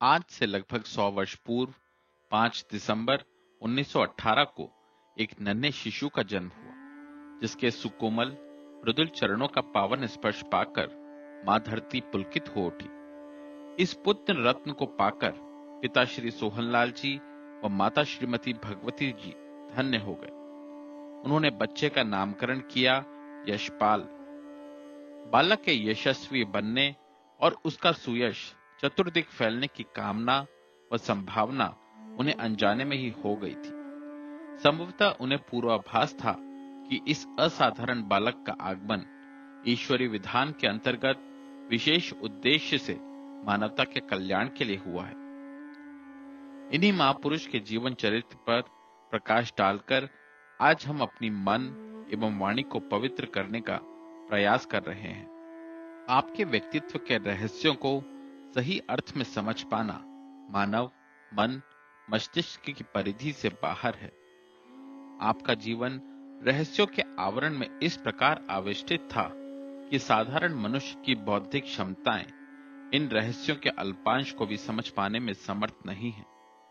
आज से लगभग 100 वर्ष पूर्व 5 दिसंबर 1918 को एक नन्हे शिशु का जन्म हुआ, जिसके सुकोमल मृदुल चरणों का पावन स्पर्श पाकर मां धरती पुलकित हो उठी। इस पुत्र रत्न को पाकर पिता श्री सोहनलाल जी व माता श्रीमती भगवती जी धन्य हो गए। उन्होंने बच्चे का नामकरण किया यशपाल। बालक के यशस्वी बनने और उसका सुयश चतुर्दिक फैलने की कामना व संभावना उन्हें अनजाने में ही हो गई थी। संभवतः उन्हें पूर्वाभास था कि इस असाधारण बालक का आगमन ईश्वरीय विधान के अंतर्गत विशेष उद्देश्य से मानवता के कल्याण के लिए हुआ है। इन्हीं महापुरुष के जीवन चरित्र पर प्रकाश डालकर आज हम अपनी मन एवं वाणी को पवित्र करने का प्रयास कर रहे हैं। आपके व्यक्तित्व के रहस्यों को सही अर्थ में समझ पाना मानव मन मस्तिष्क की परिधि से बाहर है। आपका जीवन रहस्यों के आवरण में इस प्रकार आविष्टित था कि साधारण मनुष्य की बौद्धिक क्षमताएं इन रहस्यों के अल्पांश को भी समझ पाने में समर्थ नहीं है।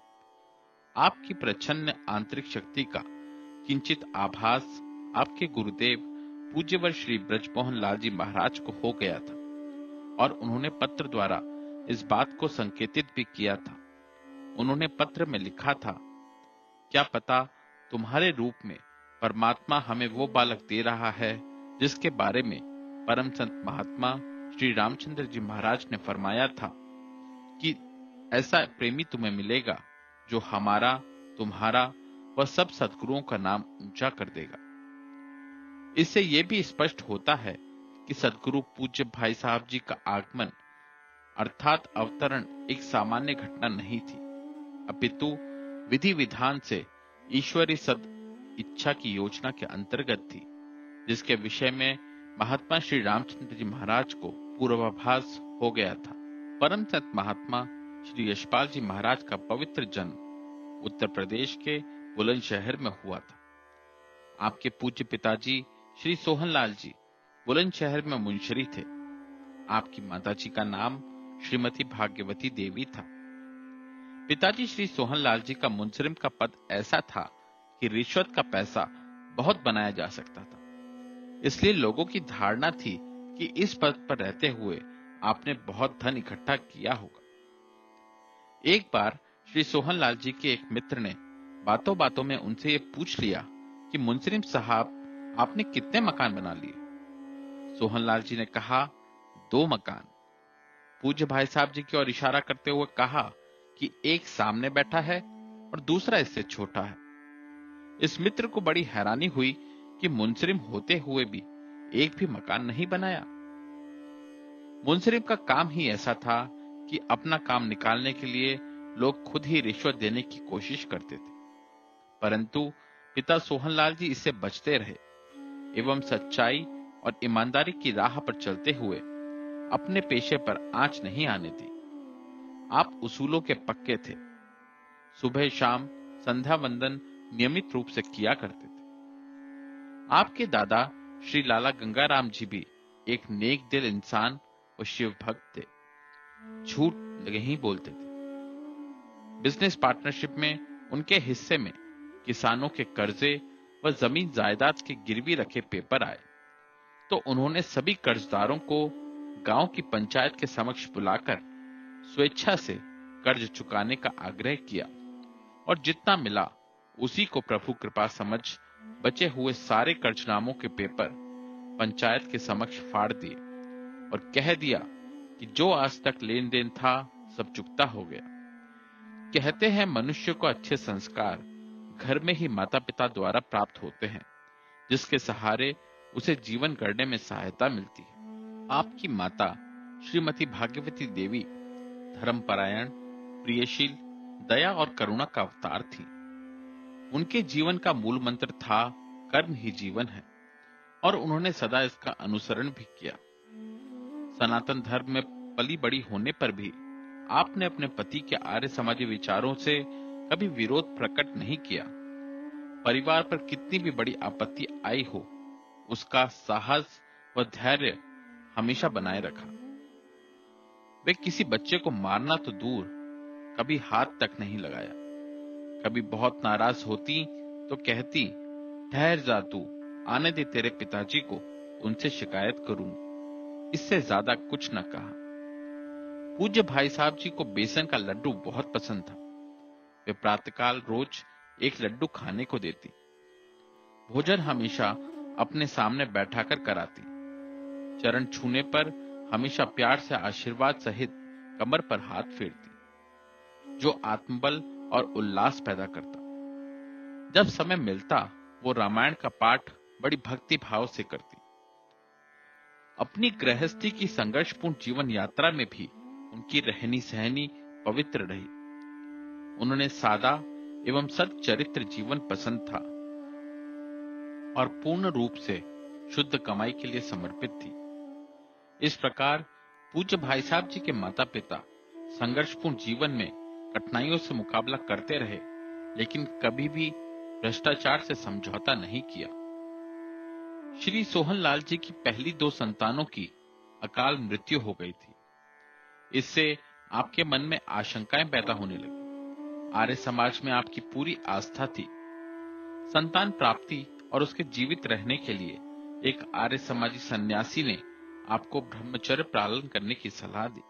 आपकी प्रच्छन्न आंतरिक शक्ति का किंचित आभास आपके गुरुदेव पूज्यवर श्री ब्रजमोहन लाल जी महाराज को हो गया था और उन्होंने पत्र द्वारा इस बात को संकेतित भी किया था। उन्होंने पत्र में लिखा था, क्या पता तुम्हारे रूप में परमात्मा हमें वो बालक दे रहा है जिसके बारे में परम संत महात्मा श्री रामचंद्र जी महाराज ने फरमाया था कि ऐसा प्रेमी तुम्हें मिलेगा जो हमारा तुम्हारा व सब सद्गुरुओं का नाम ऊंचा कर देगा। इससे यह भी स्पष्ट होता है कि सद्गुरु पूज्य भाई साहब जी का आगमन अर्थात अवतरण एक सामान्य घटना नहीं थी, अपितु विधि विधान से ईश्वरी सद इच्छा की योजना के अंतर्गत थी, जिसके विषय में महात्मा श्री रामचंद्र जी महाराज को पूर्वाभास हो गया था। परम संत महात्मा श्री यशपाल जी महाराज का पवित्र जन्म उत्तर प्रदेश के बुलंदशहर में हुआ था। आपके पूज्य पिताजी श्री सोहनलाल जी बुलंदशहर में मुंशरी थे। आपकी माताजी का नाम श्रीमती भाग्यवती देवी था। पिताजी श्री सोहनलाल जी का मुंसरिम का पद ऐसा था कि रिश्वत का पैसा बहुत बनाया जा सकता था, इसलिए लोगों की धारणा थी कि इस पद पर रहते हुए आपने बहुत धन इकट्ठा किया होगा। एक बार श्री सोहनलाल जी के एक मित्र ने बातों बातों में उनसे ये पूछ लिया कि मुंसरिम साहब आपने कितने मकान बना लिए? सोहनलाल जी ने कहा, 2 मकान। पूज्य भाई साहब जी की ओर इशारा करते हुए कहा कि एक सामने बैठा है और दूसरा इससे छोटा है। इस मित्र को बड़ी हैरानी हुई कि मुंसरिम होते हुए भी एक भी मकान नहीं बनाया। मुंसरिम का काम ही ऐसा था कि अपना काम निकालने के लिए लोग खुद ही रिश्वत देने की कोशिश करते थे, परंतु पिता सोहनलाल जी इससे बचते रहे एवं सच्चाई और ईमानदारी की राह पर चलते हुए अपने पेशे पर आंच नहीं आने दी। आप उसूलों के पक्के थे। सुबह शाम संध्या वंदन नियमित रूप से किया करते थे। आपके दादा श्री लाला गंगाराम जी भी एक नेक दिल इंसान और शिव भक्त थे। झूठ नहीं बोलते थे। बिजनेस पार्टनरशिप में उनके हिस्से में किसानों के कर्जे व जमीन जायदाद के गिरवी रखे पेपर आए तो उन्होंने सभी कर्जदारों को गांव की पंचायत के समक्ष बुलाकर स्वेच्छा से कर्ज चुकाने का आग्रह किया और जितना मिला उसी को प्रभु कृपा समझ बचे हुए सारे कर्जनामों के पेपर पंचायत के समक्ष फाड़ दिए और कह दिया कि जो आज तक लेन देन था सब चुकता हो गया। कहते हैं मनुष्य को अच्छे संस्कार घर में ही माता पिता द्वारा प्राप्त होते हैं, जिसके सहारे उसे जीवन गढ़ने में सहायता मिलती है। आपकी माता श्रीमती भाग्यवती देवी धर्मपरायण, प्रियशील, दया और करुणा का अवतार थी। उनके जीवन का मूल मंत्र था कर्म ही जीवन है और उन्होंने सदा इसका अनुसरण भी किया। सनातन धर्म में पली बड़ी होने पर भी आपने अपने पति के आर्य समाजी विचारों से कभी विरोध प्रकट नहीं किया। परिवार पर कितनी भी बड़ी आपत्ति आई हो, उसका साहस व धैर्य हमेशा बनाए रखा। वे किसी बच्चे को मारना तो दूर कभी हाथ तक नहीं लगाया। कभी बहुत नाराज होती तो कहती, ठहर जा तू, आने दे तेरे पिताजी को, उनसे शिकायत करूंगी। इससे ज्यादा कुछ न कहा। पूज्य भाई साहब जी को बेसन का लड्डू बहुत पसंद था। वे प्रातःकाल रोज एक लड्डू खाने को देती। भोजन हमेशा अपने सामने बैठाकर कराती। चरण छूने पर हमेशा प्यार से आशीर्वाद सहित कमर पर हाथ फेरती, जो आत्मबल और उल्लास पैदा करता। जब समय मिलता वो रामायण का पाठ बड़ी भक्ति भाव से करती। अपनी गृहस्थी की संघर्षपूर्ण जीवन यात्रा में भी उनकी रहनी सहनी पवित्र रही। उन्होंने सादा एवं सच्चरित्र जीवन पसंद था और पूर्ण रूप से शुद्ध कमाई के लिए समर्पित थी। इस प्रकार पूज्य भाई साहब जी के माता पिता संघर्षपूर्ण जीवन में कठिनाइयों से मुकाबला करते रहे, लेकिन कभी भी भ्रष्टाचार से समझौता नहीं किया। श्री सोहनलाल जी की पहली 2 संतानों की अकाल मृत्यु हो गई थी। इससे आपके मन में आशंकाएं पैदा होने लगी। आर्य समाज में आपकी पूरी आस्था थी। संतान प्राप्ति और उसके जीवित रहने के लिए एक आर्य समाजी सन्यासी ने आपको ब्रह्मचर्य पालन करने की सलाह दी।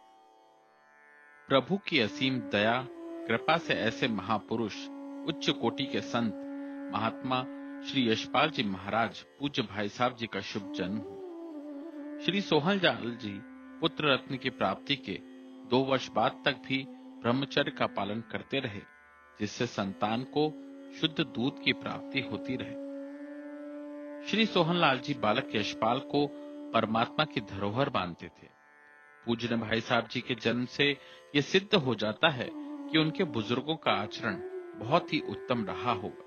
प्रभु की असीम दया कृपा से ऐसे महापुरुष, उच्च कोटि के संत महात्मा श्री यशपाल जी महाराज पूज्य भाई साहब जी का शुभ जन्म हो। श्री सोहनलाल जी पुत्र रत्न की प्राप्ति के 2 वर्ष बाद तक भी ब्रह्मचर्य का पालन करते रहे, जिससे संतान को शुद्ध दूध की प्राप्ति होती रहे। श्री सोहनलाल जी बालक यशपाल को परमात्मा की धरोहर मानते थे। पूज्य भाई साहब जी के जन्म से यह सिद्ध हो जाता है कि उनके बुजुर्गों का आचरण बहुत ही उत्तम रहा होगा।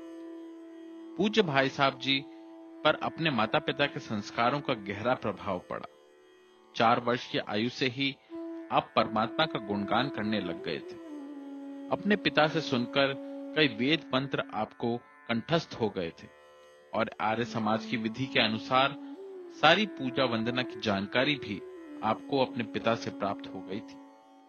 पूज्य भाई साहब जी पर अपने माता पिता के संस्कारों का गहरा प्रभाव पड़ा। 4 वर्ष की आयु से ही आप परमात्मा का गुणगान करने लग गए थे। अपने पिता से सुनकर कई वेद मंत्र आपको कंठस्थ हो गए थे और आर्य समाज की विधि के अनुसार सारी पूजा वंदना की जानकारी भी आपको अपने पिता से प्राप्त हो गई थी।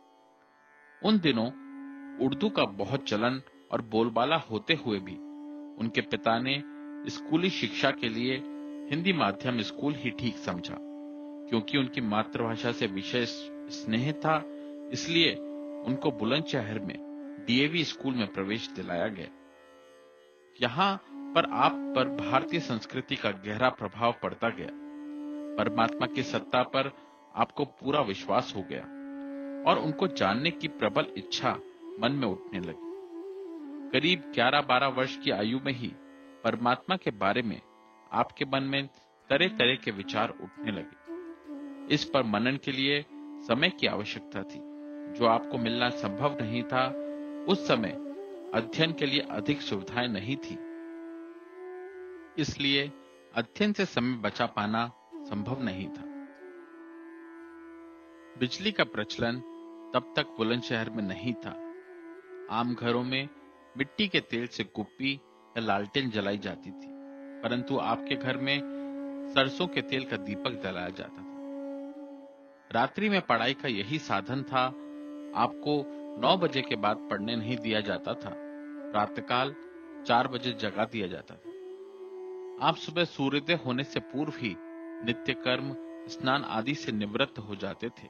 उन दिनों उर्दू का बहुत चलन और बोलबाला होते हुए भी उनके पिता ने स्कूली शिक्षा के लिए हिंदी माध्यम स्कूल ही ठीक समझा, क्योंकि उनकी मातृभाषा से विशेष स्नेह था। इसलिए उनको बुलंदशहर में डीएवी स्कूल में प्रवेश दिलाया गया। यहाँ पर आप पर भारतीय संस्कृति का गहरा प्रभाव पड़ता गया। परमात्मा की सत्ता पर आपको पूरा विश्वास हो गया और उनको जानने की प्रबल इच्छा मन में उठने लगी। करीब 11-12 वर्ष की आयु में ही परमात्मा के बारे में आपके मन में तरह तरह के विचार उठने लगे। इस पर मनन के लिए समय की आवश्यकता थी, जो आपको मिलना संभव नहीं था। उस समय अध्ययन के लिए अधिक सुविधाएं नहीं थी, इसलिए अध्ययन से समय बचा पाना संभव नहीं था। बिजली का प्रचलन तब तक बुलंदशहर में नहीं था। आम घरों में मिट्टी के तेल से कुप्पी या लालटेन जलाई जाती थी, परंतु आपके घर में सरसों के तेल का दीपक जलाया जाता था। रात्रि में पढ़ाई का यही साधन था। आपको 9 बजे के बाद पढ़ने नहीं दिया जाता था। प्रातःकाल 4 बजे जगा दिया जाता था। आप सुबह सूर्योदय होने से पूर्व ही नित्य कर्म, स्नान आदि से निवृत्त हो जाते थे।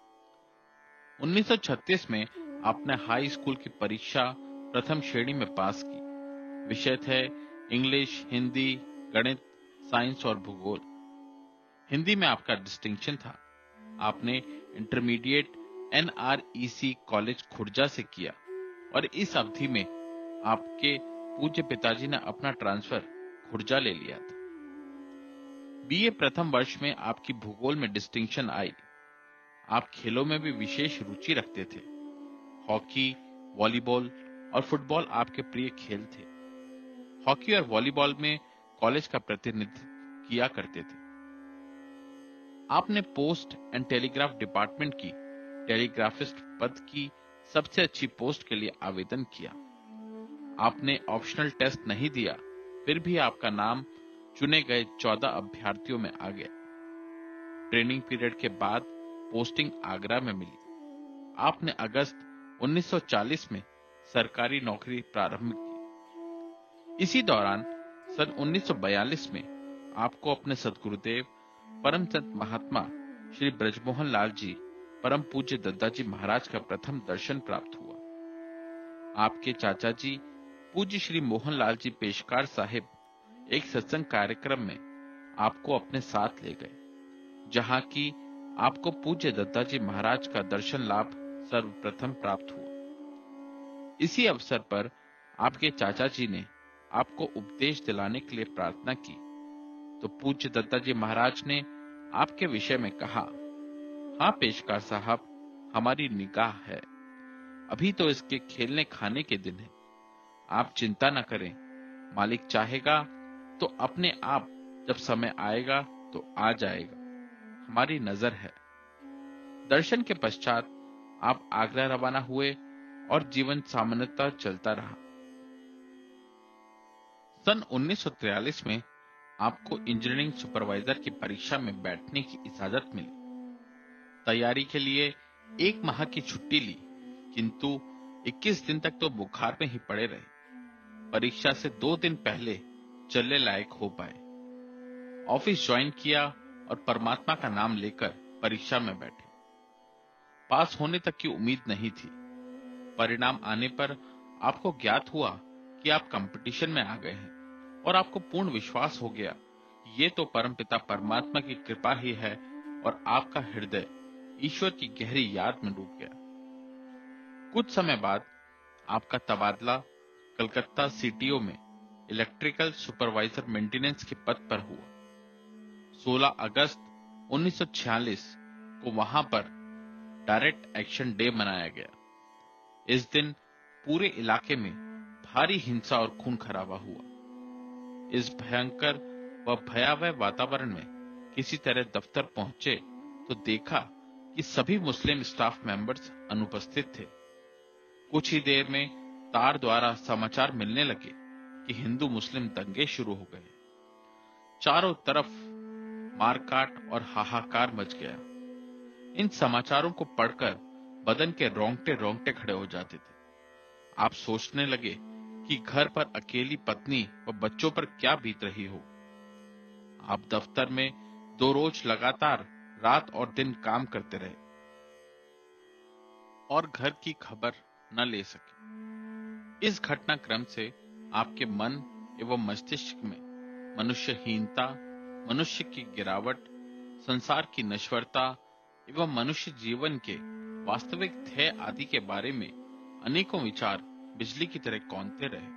1936 में आपने हाई स्कूल की परीक्षा प्रथम श्रेणी में पास की। विषय थे इंग्लिश, हिंदी, गणित, साइंस और भूगोल। हिंदी में आपका डिस्टिंक्शन था। आपने इंटरमीडिएट NREC कॉलेज खुर्जा से किया और इस अवधि में आपके पूज्य पिताजी ने अपना ट्रांसफर खुर्जा ले लिया था। BA प्रथम वर्ष में आपकी भूगोल में डिस्टिंक्शन आई। आप खेलों में भी विशेष रुचि रखते थे। हॉकी, वॉलीबॉल और फुटबॉल आपके प्रिय खेल थे। हॉकी और वॉलीबॉल में कॉलेज का प्रतिनिधित्व किया करते थे। आपने पोस्ट एंड टेलीग्राफ डिपार्टमेंट की टेलीग्राफिस्ट पद की सबसे अच्छी पोस्ट के लिए आवेदन किया। आपने ऑप्शनल टेस्ट नहीं दिया, फिर भी आपका नाम चुने गए 14 अभ्यर्थियों में आ गया। ट्रेनिंग पीरियड के बाद पोस्टिंग आगरा में मिली। आपने अगस्त 1940 में सरकारी नौकरी प्रारंभ की। इसी दौरान सन 1942 में आपको अपने सदगुरुदेव परमचंद महात्मा श्री ब्रजमोहन लाल जी परम पूज्य दद्दाजी महाराज का प्रथम दर्शन प्राप्त हुआ। आपके चाचा जी पूज्य श्री मोहन लाल जी पेशकार साहिब एक सत्संग कार्यक्रम में आपको अपने साथ ले गए, जहां की आपको पूज्य दद्दाजी महाराज का दर्शन लाभ सर्वप्रथम प्राप्त हुआ। इसी अवसर पर आपके चाचा जी ने आपको उपदेश दिलाने के लिए प्रार्थना की, तो पूज्य दत्ताजी महाराज ने आपके विषय में कहा, हाँ पेशकार साहब, हमारी निगाह है, अभी तो इसके खेलने खाने के दिन है, आप चिंता न करें, मालिक चाहेगा तो अपने आप जब समय आएगा तो आ जाएगा, हमारी नजर है। दर्शन के पश्चात आप आगरा रवाना हुए और जीवन सामान्यतः चलता रहा। सन 1943 में आपको इंजीनियरिंग सुपरवाइजर की परीक्षा में बैठने की इजाजत मिली। तैयारी के लिए 1 माह की छुट्टी ली, किंतु 21 दिन तक तो बुखार में ही पड़े रहे। परीक्षा से 2 दिन पहले चलने लायक हो पाए। ऑफिस ज्वाइन किया और परमात्मा का नाम लेकर परीक्षा में बैठे। पास होने तक की उम्मीद नहीं थी। परिणाम आने पर आपको ज्ञात हुआ कि आप कंपटीशन में आ गए हैं और आपको पूर्ण विश्वास हो गया, ये तो परमपिता परमात्मा की कृपा ही है, और आपका हृदय ईश्वर की गहरी याद में डूब गया। कुछ समय बाद आपका तबादला कलकत्ता सीटीओ में इलेक्ट्रिकल सुपरवाइजर मेंटेनेंस के पद पर हुआ। 16 अगस्त 1946 को वहां पर डायरेक्ट एक्शन डे मनाया गया। इस दिन पूरे इलाके में भारी हिंसा और खून खराबा हुआ। इस भयंकर व भयावह वातावरण में किसी तरह दफ्तर पहुंचे तो देखा कि सभी मुस्लिम स्टाफ मेंबर्स अनुपस्थित थे। कुछ ही देर में तार द्वारा समाचार मिलने लगे कि हिंदू मुस्लिम दंगे शुरू हो गए। चारों तरफ मारकाट और हाहाकार मच गया। इन समाचारों को पढ़कर बदन के रोंगटे खड़े हो जाते थे। आप सोचने लगे कि घर पर अकेली पत्नी व बच्चों पर क्या बीत रही हो। आप दफ्तर में 2 रोज लगातार रात और दिन काम करते रहे और घर की खबर न ले सके। इस घटनाक्रम से आपके मन एवं मस्तिष्क में मनुष्यहीनता, मनुष्य की गिरावट, संसार की नश्वरता एवं मनुष्य जीवन के वास्तविक ध्येय आदि के बारे में अनेकों विचार बिजली की तरह कौंधते रहे।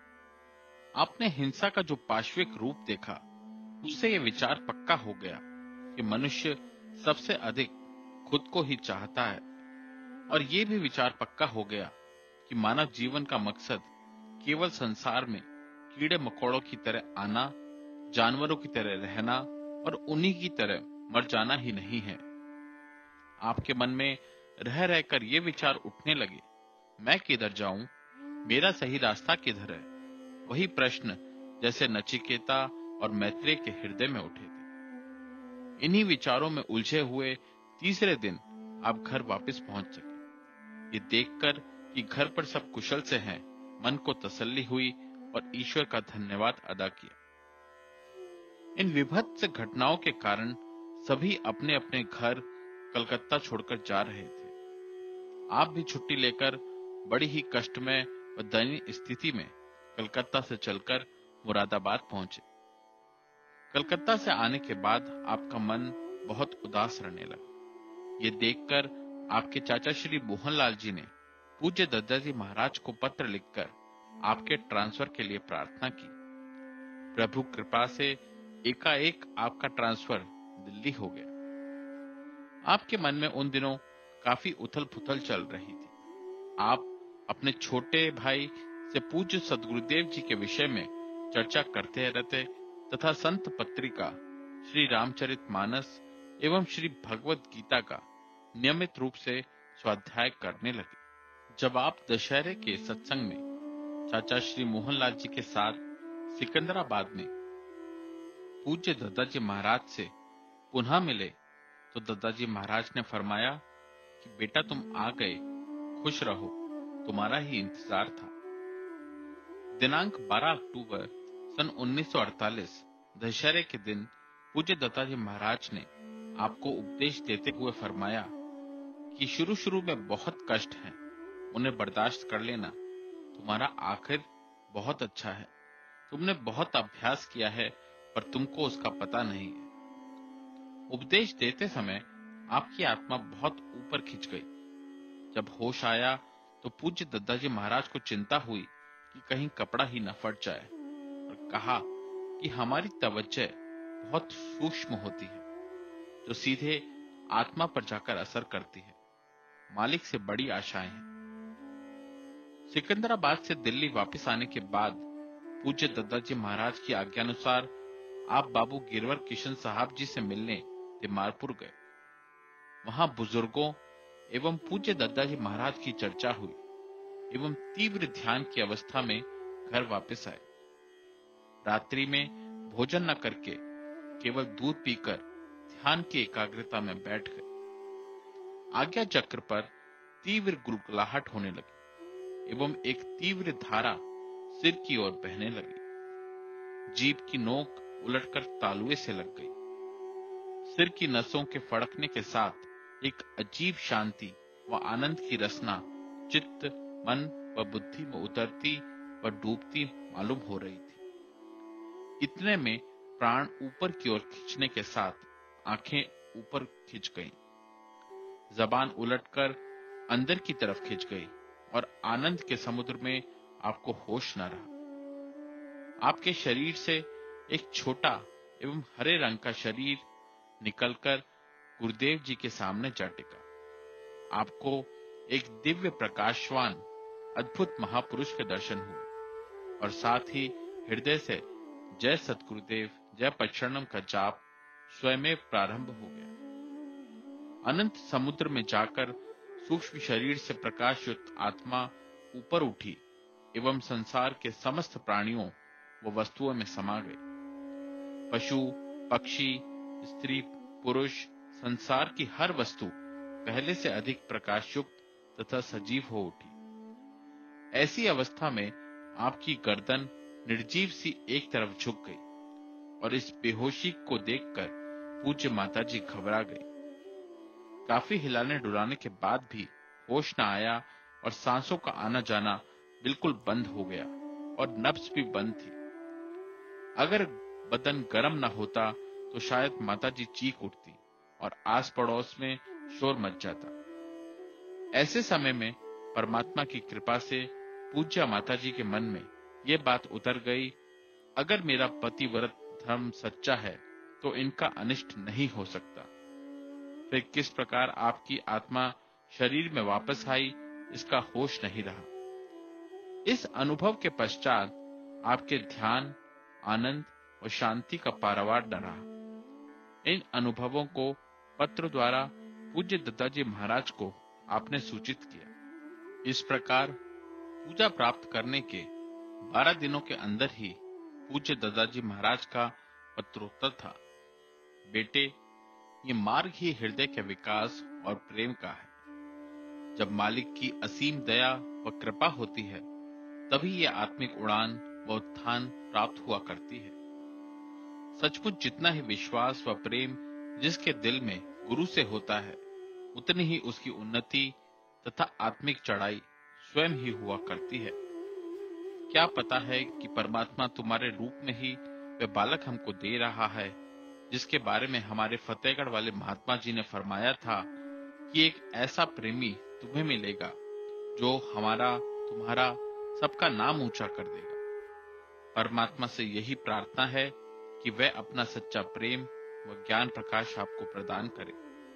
आपने हिंसा का जो पाश्विक रूप देखा, उससे यह विचार पक्का हो गया कि मनुष्य सबसे अधिक खुद को ही चाहता है, और यह भी विचार पक्का हो गया कि मानव जीवन का मकसद केवल संसार में कीड़े मकोड़ों की तरह आना, जानवरों की तरह रहना और उन्हीं की तरह मर जाना ही नहीं है। आपके मन में रह रहकर ये विचार उठने लगे, मैं किधर जाऊं, मेरा सही रास्ता किधर है। वही प्रश्न जैसे नचिकेता और मैत्रेय के हृदय में उठे थे। इन्हीं विचारों में उलझे हुए तीसरे दिन आप घर वापस पहुंच सके। ये देखकर कि घर पर सब कुशल से हैं, मन को तसल्ली हुई और ईश्वर का धन्यवाद अदा किया। इन विभत्स घटनाओं के कारण सभी अपने अपने घर कलकत्ता छोड़कर जा रहे थे। आप भी छुट्टी लेकर बड़ी ही कष्टमय व दयनीय स्थिति में कलकत्ता से चलकर मुरादाबाद पहुंचे। कलकत्ता से आने के बाद आपका मन बहुत उदास रहने लगा। ये देखकर आपके चाचा श्री मोहनलाल जी ने पूज्य दद्दाजी महाराज को पत्र लिखकर आपके ट्रांसफर के लिए प्रार्थना की। प्रभु कृपा से एकाएक आपका ट्रांसफर दिल्ली हो गया। आपके मन में उन दिनों काफी उथल-पुथल चल रही थी। आप अपने छोटे भाई से पूज्य सदगुरुदेव जी के विषय में चर्चा करते रहते तथा संत पत्रिका, श्री रामचरितमानस एवं श्री भगवत गीता का नियमित रूप से स्वाध्याय करने लगे। जब आप दशहरे के सत्संग में चाचा श्री मोहनलाल जी के साथ सिकंदराबाद में पूज्य दद्दाजी महाराज से पुनः मिले तो दद्दाजी महाराज ने फरमाया कि बेटा तुम आ गए, खुश रहो, तुम्हारा ही इंतजार था। दिनांक 12 अक्टूबर सन 1948 दशहरे के दिन पूज्य दत्ताजी महाराज ने आपको उपदेश देते हुए फरमाया कि शुरू शुरू में बहुत कष्ट हैं, उन्हें बर्दाश्त कर लेना, तुम्हारा आखिर बहुत अच्छा है। तुमने बहुत अभ्यास किया है पर तुमको उसका पता नहीं है। उपदेश देते समय आपकी आत्मा बहुत ऊपर खिंच गई। जब होश आया तो पूज्य दत्ताजी महाराज को चिंता हुई कि कहीं कपड़ा ही न फट जाए, और कहा कि हमारी तवज्जो बहुत सूक्ष्म होती है, जो सीधे आत्मा पर जाकर असर करती है। मालिक से बड़ी आशाएं हैं। सिकंदराबाद से दिल्ली वापस आने के बाद पूज्य दत्ताजी महाराज की आज्ञानुसार आप बाबू गिरवर किशन साहब जी से मिलने तिमारपुर गए। वहां बुजुर्गों एवं पूज्य दत्ताजी महाराज की चर्चा हुई एवं तीव्र ध्यान की अवस्था में घर वापस आए। रात्रि में भोजन न करके केवल दूध पीकर ध्यान की एकाग्रता में बैठ गए। आज्ञा चक्र पर तीव्र गुलगुलाहट होने लगी एवं एक तीव्र धारा सिर की ओर बहने लगी। जीभ की नोक उलटकर तालुए से लग गई। सिर की नसों के फड़कने के साथ एक अजीब शांति व आनंद की रसना चित्त, मन व बुद्धि में उतरती व डूबती मालूम हो रही थी। इतने में प्राण ऊपर की ओर खींचने के साथ आंखें ऊपर खिंच गईं। जबान उलटकर अंदर की तरफ खिंच गई और आनंद के समुद्र में आपको होश न रहा। आपके शरीर से एक छोटा एवं हरे रंग का शरीर निकलकर गुरुदेव जी के सामने जा टिका। आपको एक दिव्य प्रकाशवान अद्भुत महापुरुष के दर्शन हुए और साथ ही हृदय से जय सतगुरुदेव, जय पच्छरणम का जाप स्वयं प्रारंभ हो गया। अनंत समुद्र में जाकर सूक्ष्म शरीर से प्रकाश युक्त आत्मा ऊपर उठी एवं संसार के समस्त प्राणियों व वस्तुओं में समा गई। पशु, पक्षी, स्त्री, पुरुष, संसार की हर वस्तु पहले से अधिक प्रकाशयुक्त तथा सजीव हो उठी। ऐसी अवस्था में आपकी गर्दन निर्जीव सी एक तरफ झुक गई और इस बेहोशी को देखकर पूज्य माताजी घबरा गई। काफी हिलाने डुलाने के बाद भी होश न आया और सांसों का आना जाना बिल्कुल बंद हो गया और नब्ज भी बंद थी। अगर बदन गर्म न होता तो शायद माताजी चीख उठती और आस पड़ोस में शोर मच जाता। ऐसे समय में परमात्मा की कृपा से पूज्य माताजी के मन में ये बात उतर गई, अगर मेरा पतिव्रत धर्म सच्चा है तो इनका अनिष्ट नहीं हो सकता। फिर किस प्रकार आपकी आत्मा शरीर में वापस आई, इसका होश नहीं रहा। इस अनुभव के पश्चात आपके ध्यान, आनंद और शांति का पारावार न रहा। इन अनुभवों को पत्र द्वारा पूज्य दत्ताजी महाराज को आपने सूचित किया। इस प्रकार पूजा प्राप्त करने के 12 दिनों के अंदर ही पूज्य दत्ताजी महाराज का पत्रोत्तर था। बेटे, ये मार्ग ही हृदय के विकास और प्रेम का है। जब मालिक की असीम दया व कृपा होती है तभी ये आत्मिक उड़ान व उत्थान प्राप्त हुआ करती है। सचमुच जितना ही विश्वास व प्रेम जिसके दिल में गुरु से होता है, उतनी ही उसकी उन्नति तथा आत्मिक चढ़ाई स्वयं ही हुआ करती है। क्या पता है कि परमात्मा तुम्हारे रूप में ही वह बालक हमको दे रहा है जिसके बारे में हमारे फतेहगढ़ वाले महात्मा जी ने फरमाया था कि एक ऐसा प्रेमी तुम्हें मिलेगा जो हमारा, तुम्हारा, सबका नाम ऊंचा कर देगा। परमात्मा से यही प्रार्थना है कि वह अपना सच्चा प्रेम व ज्ञान प्रकाश आपको प्रदान करे।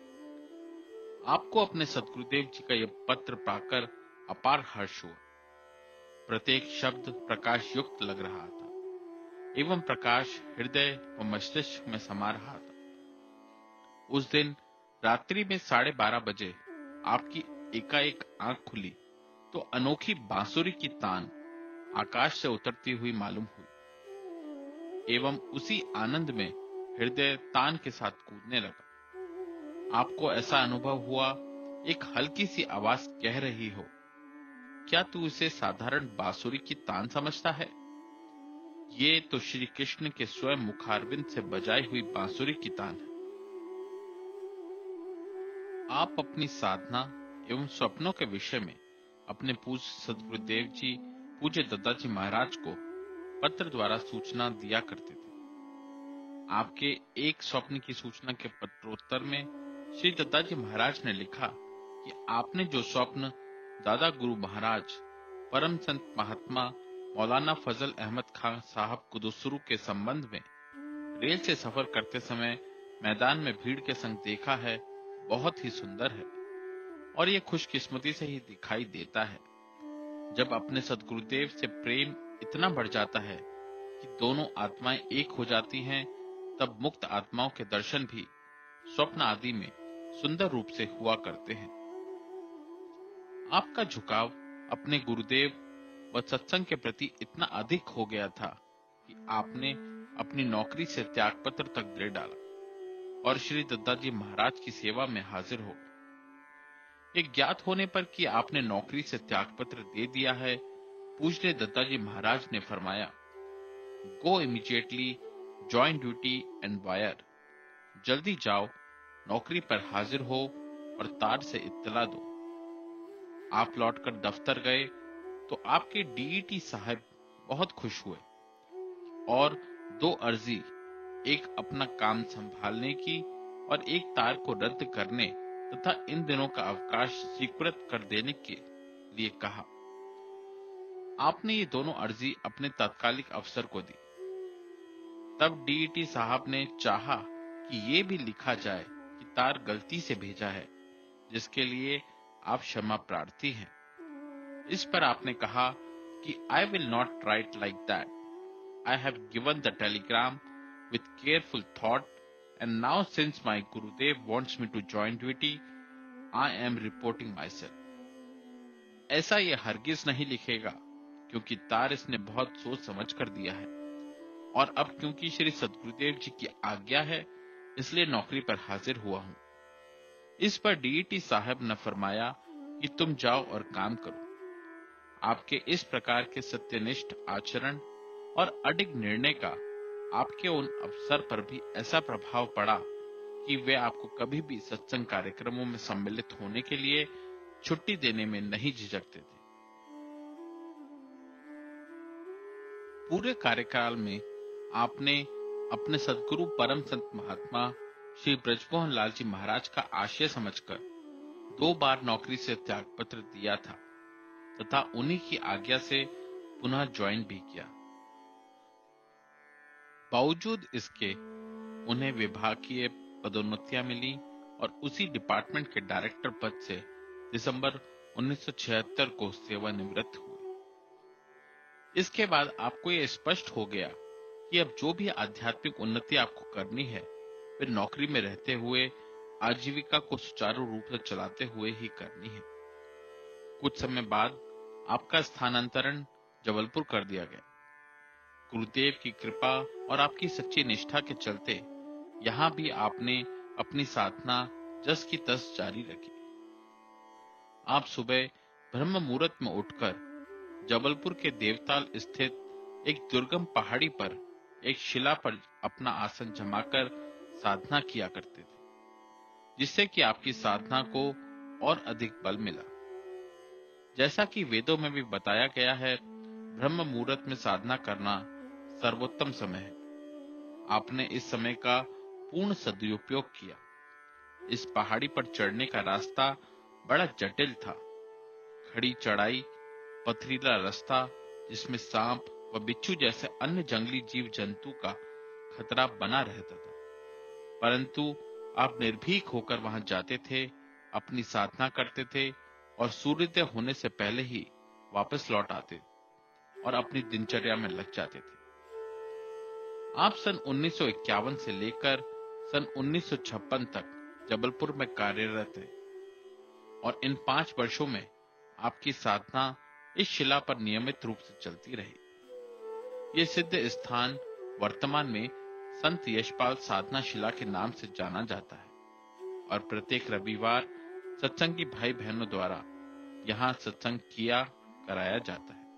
आपको अपने सतगुरुदेव जी का यह पत्र पाकर अपार हर्ष हुआ। प्रत्येक शब्द प्रकाश युक्त लग रहा था एवं प्रकाश हृदय व मस्तिष्क में समा रहा था। उस दिन रात्रि में 12:30 बजे आपकी एकाएक आंख खुली तो अनोखी बांसुरी की तान आकाश से उतरती हुई मालूम हुई एवं उसी आनंद में हृदय तान के साथ कूदने लगा। आपको ऐसा अनुभव हुआ, एक हल्की सी आवाज कह रही हो, क्या तू इसे साधारण बांसुरी की तान समझता है? ये तो श्री कृष्ण के स्वयं मुखारविंद से बजाई हुई बांसुरी की तान है। आप अपनी साधना एवं स्वप्नों के विषय में अपने पूज्य सदगुरुदेव जी पूज्य दत्ताजी महाराज को पत्र द्वारा सूचना दिया करते थे। आपके एक स्वप्न की सूचना के पत्रोत्तर में श्री दत्ताजी महाराज ने लिखा कि आपने जो स्वप्न दादा गुरु महाराज परम संत महात्मा मौलाना फजल अहमद खान साहब कुदुसरू के संबंध में रेल से सफर करते समय मैदान में भीड़ के संग देखा है, बहुत ही सुंदर है और ये खुशकिस्मती से ही दिखाई देता है। जब अपने सदगुरुदेव से प्रेम इतना बढ़ जाता है कि दोनों आत्माएं एक हो जाती हैं, तब मुक्त आत्माओं के दर्शन भी स्वप्न आदि में सुंदर रूप से हुआ करते हैं। आपका झुकाव अपने गुरुदेव व सत्संग के प्रति इतना अधिक हो गया था कि आपने अपनी नौकरी से त्यागपत्र तक दे डाला और श्री दत्ताजी महाराज की सेवा में हाजिर हो गए। एक ज्ञात होने पर कि आपने नौकरी से त्यागपत्र दे दिया है, पूज्य दत्ताजी महाराज ने फरमाया, go immediately join duty and wire. जल्दी जाओ, नौकरी पर हाजिर हो और तार से इत्तला दो। आप लौटकर दफ्तर गए तो आपके डीईटी साहब बहुत खुश हुए और दो अर्जी, एक अपना काम संभालने की और एक तार को रद्द करने तथा इन दिनों का अवकाश स्वीकृत कर देने के लिए कहा। आपने ये दोनों अर्जी अपने तत्कालिक अफसर को दी। तब डीईटी साहब ने चाहा कि ये भी लिखा जाए कि तार गलती से भेजा है, जिसके लिए आप क्षमा प्रार्थी हैं। इस पर आपने कहा कि I will not write like that. I have given the telegram with careful thought and now since my Gurudev wants me to join duty, I am reporting myself. ऐसा ये हरगिज नहीं लिखेगा क्योंकि तार इसने बहुत सोच समझ कर दिया है और अब क्योंकि श्री सदगुरुदेव जी की आज्ञा है इसलिए नौकरी पर हाजिर हुआ हूं। इस पर डीईटी साहब ने फरमाया कि तुम जाओ और काम करो। आपके इस प्रकार के सत्यनिष्ठ आचरण और अडिग निर्णय का आपके उन अफसर पर भी ऐसा प्रभाव पड़ा कि वे आपको कभी भी सत्संग कार्यक्रमों में सम्मिलित होने के लिए छुट्टी देने में नहीं झिझकते थे। पूरे कार्यकाल में आपने अपने सदगुरु परम संत महात्मा श्री ब्रजमोहन लाल जी महाराज का आशय समझकर 2 बार नौकरी से त्यागपत्र दिया था तथा उन्हीं की आज्ञा से पुनः ज्वाइन भी किया। बावजूद इसके उन्हें विभागीय पदोन्नतियां मिली और उसी डिपार्टमेंट के डायरेक्टर पद से दिसंबर 1976 को सेवानिवृत्त हुए। इसके बाद आपको यह स्पष्ट हो गया कि अब जो भी आध्यात्मिक उन्नति आपको करनी है वे नौकरी में रहते हुए आजीविका को सुचारू रूप से चलाते हुए ही करनी है। कुछ समय बाद आपका स्थानांतरण जबलपुर कर दिया गया। गुरुदेव की कृपा और आपकी सच्ची निष्ठा के चलते यहां भी आपने अपनी साधना जस की तस जारी रखी। आप सुबह ब्रह्म मुहूर्त में उठकर जबलपुर के देवताल स्थित एक दुर्गम पहाड़ी पर एक शिला पर अपना आसन जमाकर साधना किया करते थे, जिससे कि आपकी साधना को और अधिक बल मिला। जैसा कि वेदों में भी बताया गया है, ब्रह्म मुहूर्त में साधना करना सर्वोत्तम समय है। आपने इस समय का पूर्ण सदुपयोग किया। इस पहाड़ी पर चढ़ने का रास्ता बड़ा जटिल था। खड़ी चढ़ाई, पथरीला रास्ता जिसमें सांप व बिच्छू जैसे अन्य जंगली जीव जंतु का खतरा बना रहता था, परंतु आप निर्भीक होकर वहां जाते थे, अपनी साधना करते थे और सूर्योदय होने से पहले ही वापस लौट आते और अपनी दिनचर्या में लग जाते थे। आप सन 1951 से लेकर सन 1956 तक जबलपुर में कार्यरत थे और इन 5 वर्षों में आपकी साधना इस शिला पर नियमित रूप से चलती रही। ये सिद्ध स्थान वर्तमान में संत यशपाल साधना शिला के नाम से जाना जाता है और प्रत्येक रविवार सत्संगी भाई बहनों द्वारा यहाँ सत्संग किया कराया जाता है।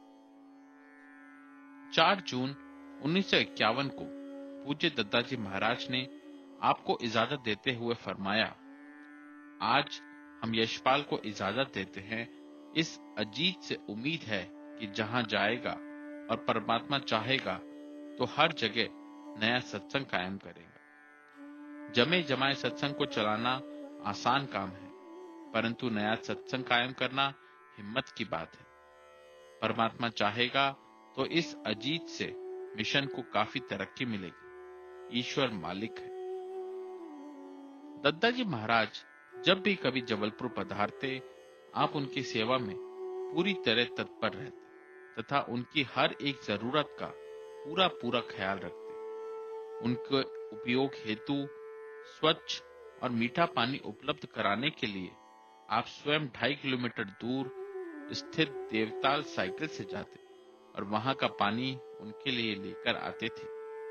4 जून 1951 को पूज्य दत्ताजी महाराज ने आपको इजाजत देते हुए फरमाया, आज हम यशपाल को इजाजत देते हैं। इस अजीत से उम्मीद है कि जहां जाएगा और परमात्मा चाहेगा तो हर जगह नया सत्संग कायम करेगा। जमे जमाए सत्संग को चलाना आसान काम है, परंतु नया सत्संग कायम करना हिम्मत की बात है। परमात्मा चाहेगा तो इस अजीत से मिशन को काफी तरक्की मिलेगी। ईश्वर मालिक है। दत्ताजी महाराज जब भी कभी जबलपुर पधारते, आप उनकी सेवा में पूरी तरह तत्पर रहते तथा उनकी हर एक जरूरत का पूरा पूरा ख्याल रखते। उनके उपयोग हेतु स्वच्छ और मीठा पानी उपलब्ध कराने के लिए आप स्वयं 2.5 किलोमीटर दूर स्थित देवताल साइकिल से जाते और वहां का पानी उनके लिए लेकर आते थे।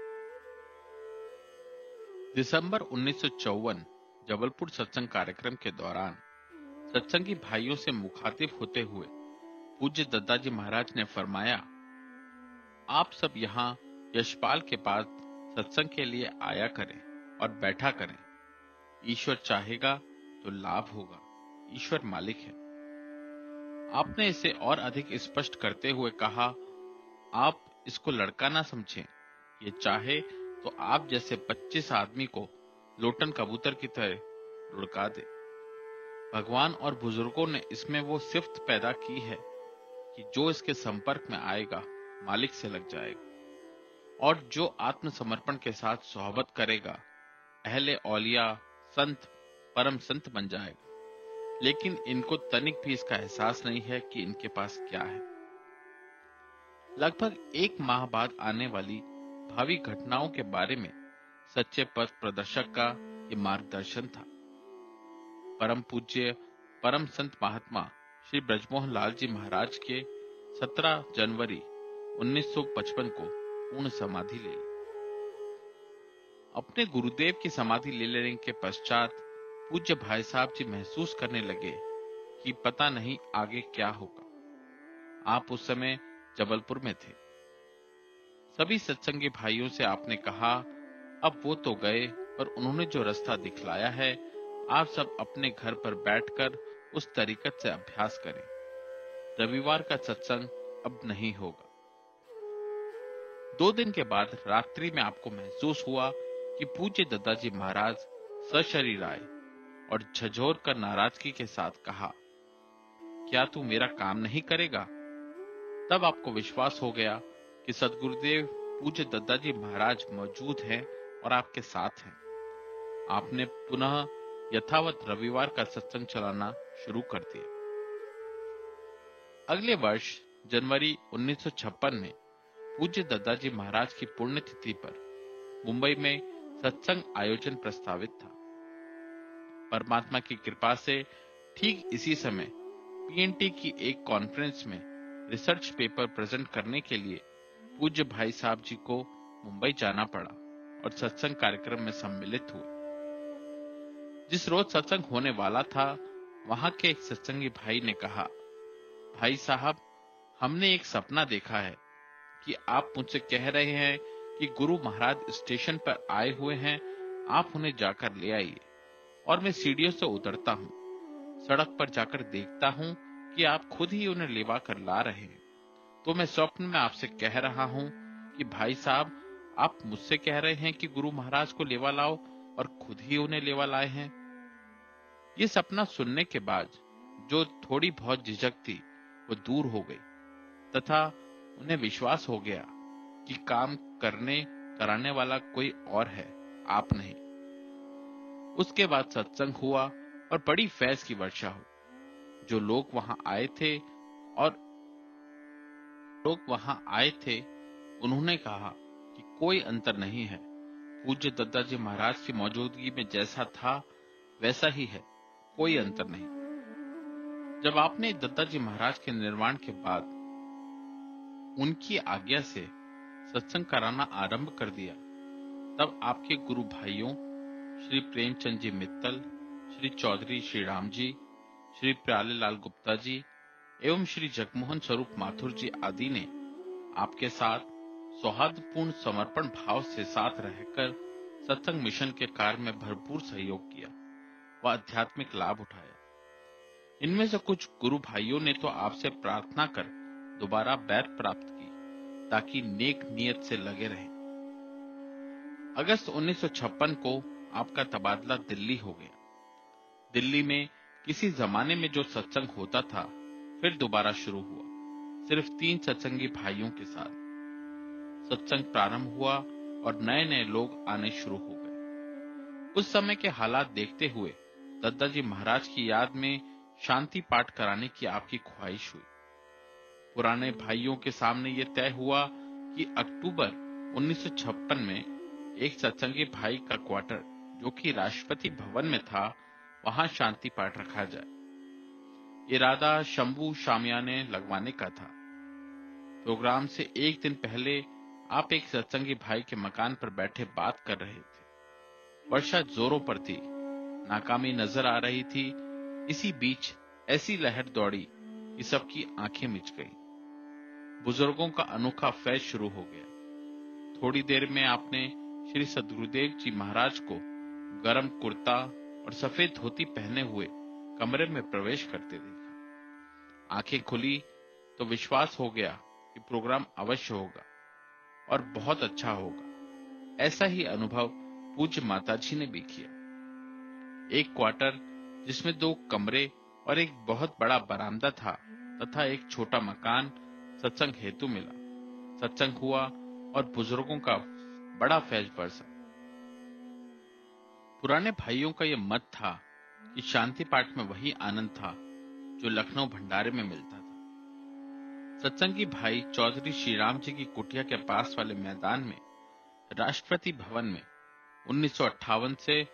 दिसंबर 1954 जबलपुर सत्संग कार्यक्रम के दौरान सत्संगी भाइयों से मुखातिब होते हुए पूज्य दत्ताजी महाराज ने फरमाया, आप सब यहाँ यशपाल के पास सत्संग के लिए आया करें और बैठा करें। ईश्वर चाहेगा तो लाभ होगा। ईश्वर मालिक है। आपने इसे और अधिक स्पष्ट करते हुए कहा, आप इसको लड़का ना समझें। ये चाहे तो आप जैसे 25 आदमी को लोटन कबूतर की तरह लुढ़का दे। भगवान और बुजुर्गों ने इसमें वो सिफ्त पैदा की है कि जो इसके संपर्क में आएगा मालिक से लग जाएगा, और जो आत्मसमर्पण के साथ सोहबत करेगा अहले औलिया संत परम संत बन जाएगा। लेकिन इनको तनिक भी इसका एहसास नहीं है कि इनके पास क्या है। लगभग 1 माह बाद आने वाली भावी घटनाओं के बारे में सच्चे पथ प्रदर्शक का ये मार्गदर्शन था। परम पूज्य परम संत महात्मा श्री ब्रजमोहन लाल जी महाराज के 17 जनवरी 1955 को पूर्ण समाधि ले ली। अपने गुरुदेव की समाधि ले लेने के पश्चात पूज्य भाई साहब जी महसूस करने लगे कि पता नहीं आगे क्या होगा। आप उस समय जबलपुर में थे। सभी सत्संगी भाइयों से आपने कहा, अब वो तो गए, पर उन्होंने जो रास्ता दिखलाया है, आप सब अपने घर पर बैठकर उस तरीकत से अभ्यास करें। रविवार का सत्संग अब नहीं होगा। 2 दिन के बाद रात्रि में आपको महसूस हुआ कि पूज्य दत्ताजी महाराज सशरीर आए और झकझोर कर नाराजगी के साथ कहा, क्या तू मेरा काम नहीं करेगा? तब आपको विश्वास हो गया कि सदगुरुदेव पूज्य दत्ताजी महाराज मौजूद हैं और आपके साथ हैं। आपने पुनः यथावत रविवार का सत्संग चलाना शुरू कर दिया। अगले वर्ष जनवरी 1956 में पूज्य दत्ताजी महाराज की पुण्यतिथि पर मुंबई में सत्संग आयोजन प्रस्तावित था। परमात्मा की कृपा से ठीक इसी समय पीएनटी की एक कॉन्फ्रेंस में रिसर्च पेपर प्रेजेंट करने के लिए पूज्य भाई साहब जी को मुंबई जाना पड़ा और सत्संग कार्यक्रम में सम्मिलित हुए। जिस रोज सत्संग होने वाला था, वहां के एक सत्संगी भाई ने कहा, भाई साहब, हमने एक सपना देखा है कि आप मुझसे कह रहे हैं कि गुरु महाराज स्टेशन पर आए हुए हैं, आप उन्हें जाकर ले आइए। और मैं सीढ़ियों से उतरता हूँ, सड़क पर जाकर देखता हूँ कि आप खुद ही उन्हें लेवा कर ला रहे हैं। तो मैं स्वप्न में आपसे कह रहा हूँ कि भाई साहब, आप मुझसे कह रहे हैं कि गुरु महाराज को लेवा लाओ और खुद ही उन्हें लेवा लाए हैं। ये सपना सुनने के बाद जो थोड़ी बहुत झिझक थी वो दूर हो गई तथा उन्हें विश्वास हो गया कि काम कराने वाला कोई और है, आप नहीं। उसके बाद सत्संग हुआ और बड़ी फैज की वर्षा हुई। जो लोग वहां आए थे उन्होंने कहा कि कोई अंतर नहीं है, पूज्य दत्ताजी महाराज की मौजूदगी में जैसा था वैसा ही है, कोई अंतर नहीं। जब आपने दत्ताजी महाराज के निर्वाण के बाद उनकी आज्ञा से सत्संग कराना आरंभ कर दिया, तब आपके गुरु भाइयों श्री प्रेमचंद जी मित्तल, श्री चौधरी श्री राम जी, श्री प्यालेलाल गुप्ता जी, एवं श्री जगमोहन स्वरूप माथुर जी आदि ने आपके साथ सौहार्दपूर्ण समर्पण भाव से साथ रहकर सत्संग मिशन के कार्य में भरपूर सहयोग किया व आध्यात्मिक लाभ उठाया। इनमें से कुछ गुरु भाइयों ने तो आपसे प्रार्थना कर दोबारा बैत प्राप्त की ताकि नेक नियत से लगे रहें। अगस्त 1956 को आपका तबादला दिल्ली हो गया। दिल्ली में किसी जमाने में जो सत्संग होता था फिर दोबारा शुरू हुआ, सिर्फ 3 सत्संगी भाइयों के साथ। सत्संग प्रारंभ हुआ और नए नए लोग आने शुरू हो गए। उस समय के हालात देखते हुए दद्दाजी महाराज की याद में शांति पाठ कराने की आपकी ख्वाहिश हुई। पुराने भाइयों के सामने यह तय हुआ कि अक्टूबर 1956 में एक सत्संगी भाई का क्वार्टर जो कि राष्ट्रपति भवन में था वहां शांति पाठ रखा जाए। इरादा शंभू शामियाने लगवाने का था। प्रोग्राम से एक दिन पहले आप एक सत्संगी भाई के मकान पर बैठे बात कर रहे थे। वर्षा जोरों पर थी, नाकामी नजर आ रही थी। इसी बीच ऐसी लहर दौड़ी कि सबकी आंखें मिच गईं। बुजुर्गों का अनोखा फैज शुरू हो गया। थोड़ी देर में आपने श्री सद्गुरुदेव जी महाराज को गरम कुर्ता और सफेद धोती पहने हुए कमरे में प्रवेश करते देखा। आंखें खुली तो विश्वास हो गया कि प्रोग्राम अवश्य होगा और बहुत अच्छा होगा। ऐसा ही अनुभव पूज्य माताजी ने भी किया। एक क्वार्टर जिसमें 2 कमरे और एक बहुत बड़ा बरामदा था तथा एक छोटा मकान सत्संग हेतु मिला। सत्संग हुआ और बुजुर्गों का बड़ा फैज बरसा। पुराने भाइयों का यह मत था कि शांति पाठ में वही आनंद था जो लखनऊ भंडारे में मिलता था। सत्संगी भाई चौधरी श्रीराम जी की कुटिया के पास वाले मैदान में राष्ट्रपति भवन में 1958 से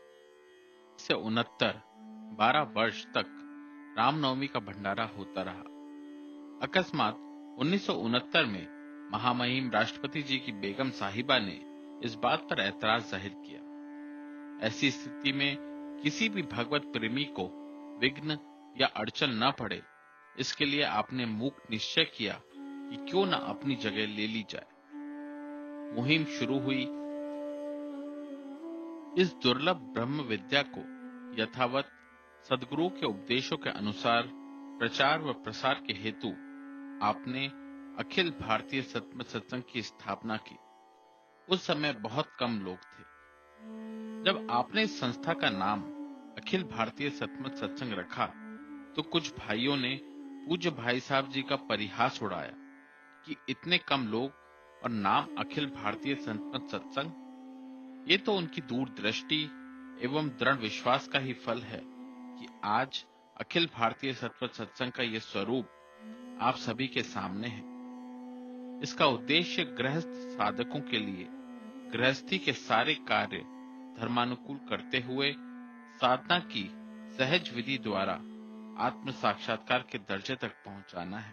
69 12 वर्ष तक रामनवमी का भंडारा होता रहा। अकस्मात 1969 में महामहिम राष्ट्रपति जी की बेगम साहिबा ने इस बात पर ऐतराज जाहिर किया। ऐसी स्थिति में किसी भी भगवत प्रेमी को विघ्न या अड़चन न पड़े, इसके लिए आपने मूक निश्चय किया कि क्यों न अपनी जगह ले ली जाए। मुहिम शुरू हुई। इस दुर्लभ ब्रह्म विद्या को यथावत सद्गुरु के उपदेशों के अनुसार प्रचार व प्रसार के हेतु आपने अखिल भारतीय सतमत सत्संग की स्थापना की। उस समय बहुत कम लोग थे। जब आपने इस संस्था का नाम अखिल भारतीय सतमत सत्संग रखा तो कुछ भाइयों ने पूज्य भाई साहब जी का परिहास उड़ाया कि इतने कम लोग और नाम अखिल भारतीय सतमत सत्संग। ये तो उनकी दूरदृष्टि एवं दृढ़ विश्वास का ही फल है कि आज अखिल भारतीय सतमत सत्संग का ये स्वरूप आप सभी के सामने है। इसका उद्देश्य गृहस्थ साधकों के लिए गृहस्थी के सारे कार्य धर्मानुकूल करते हुए साधना की सहज विधि द्वारा आत्म साक्षात्कार के दर्जे तक पहुंचाना है।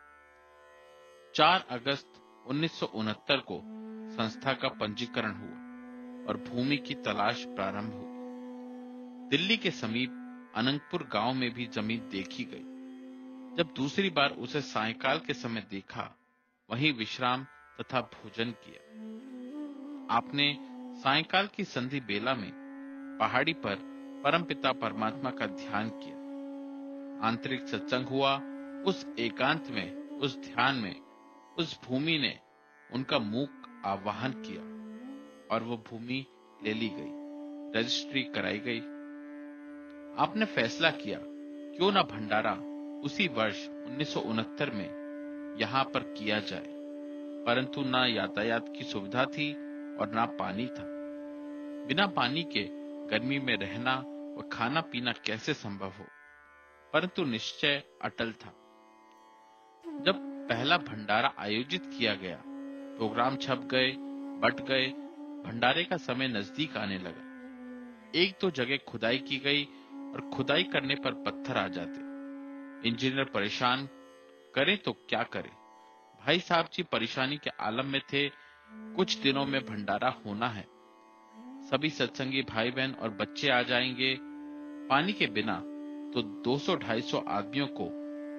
4 अगस्त 1969 को संस्था का पंजीकरण हुआ और भूमि की तलाश प्रारंभ हुई। दिल्ली के समीप अनंगपुर गांव में भी जमीन देखी गई। जब दूसरी बार उसे सायंकाल के समय देखा, वहीं विश्राम तथा भोजन किया। आपने सायंकाल की संधि बेला में पहाड़ी पर परमपिता परमात्मा का ध्यान किया। आंतरिक सत्संग हुआ। उस एकांत में, उस ध्यान में, उस भूमि ने उनका मूक आवाहन किया और वो भूमि ले ली गई, रजिस्ट्री कराई गई। आपने फैसला किया क्यों न भंडारा उसी वर्ष 1969 में यहां पर किया जाए, परंतु ना यातायात की सुविधा थी और ना पानी था। बिना पानी के गर्मी में रहना और खाना पीना कैसे संभव हो, परंतु निश्चय अटल था। जब पहला भंडारा आयोजित किया गया, प्रोग्राम छप गए, बट गए, भंडारे का समय नजदीक आने लगा। 1-2 जगह खुदाई की गई और खुदाई करने पर पत्थर आ जाते। इंजीनियर परेशान, करें तो क्या करें। भाई साहब जी परेशानी के आलम में थे। कुछ दिनों में भंडारा होना है, सभी सत्संगी भाई बहन और बच्चे आ जाएंगे। पानी के बिना तो 200-250 आदमियों को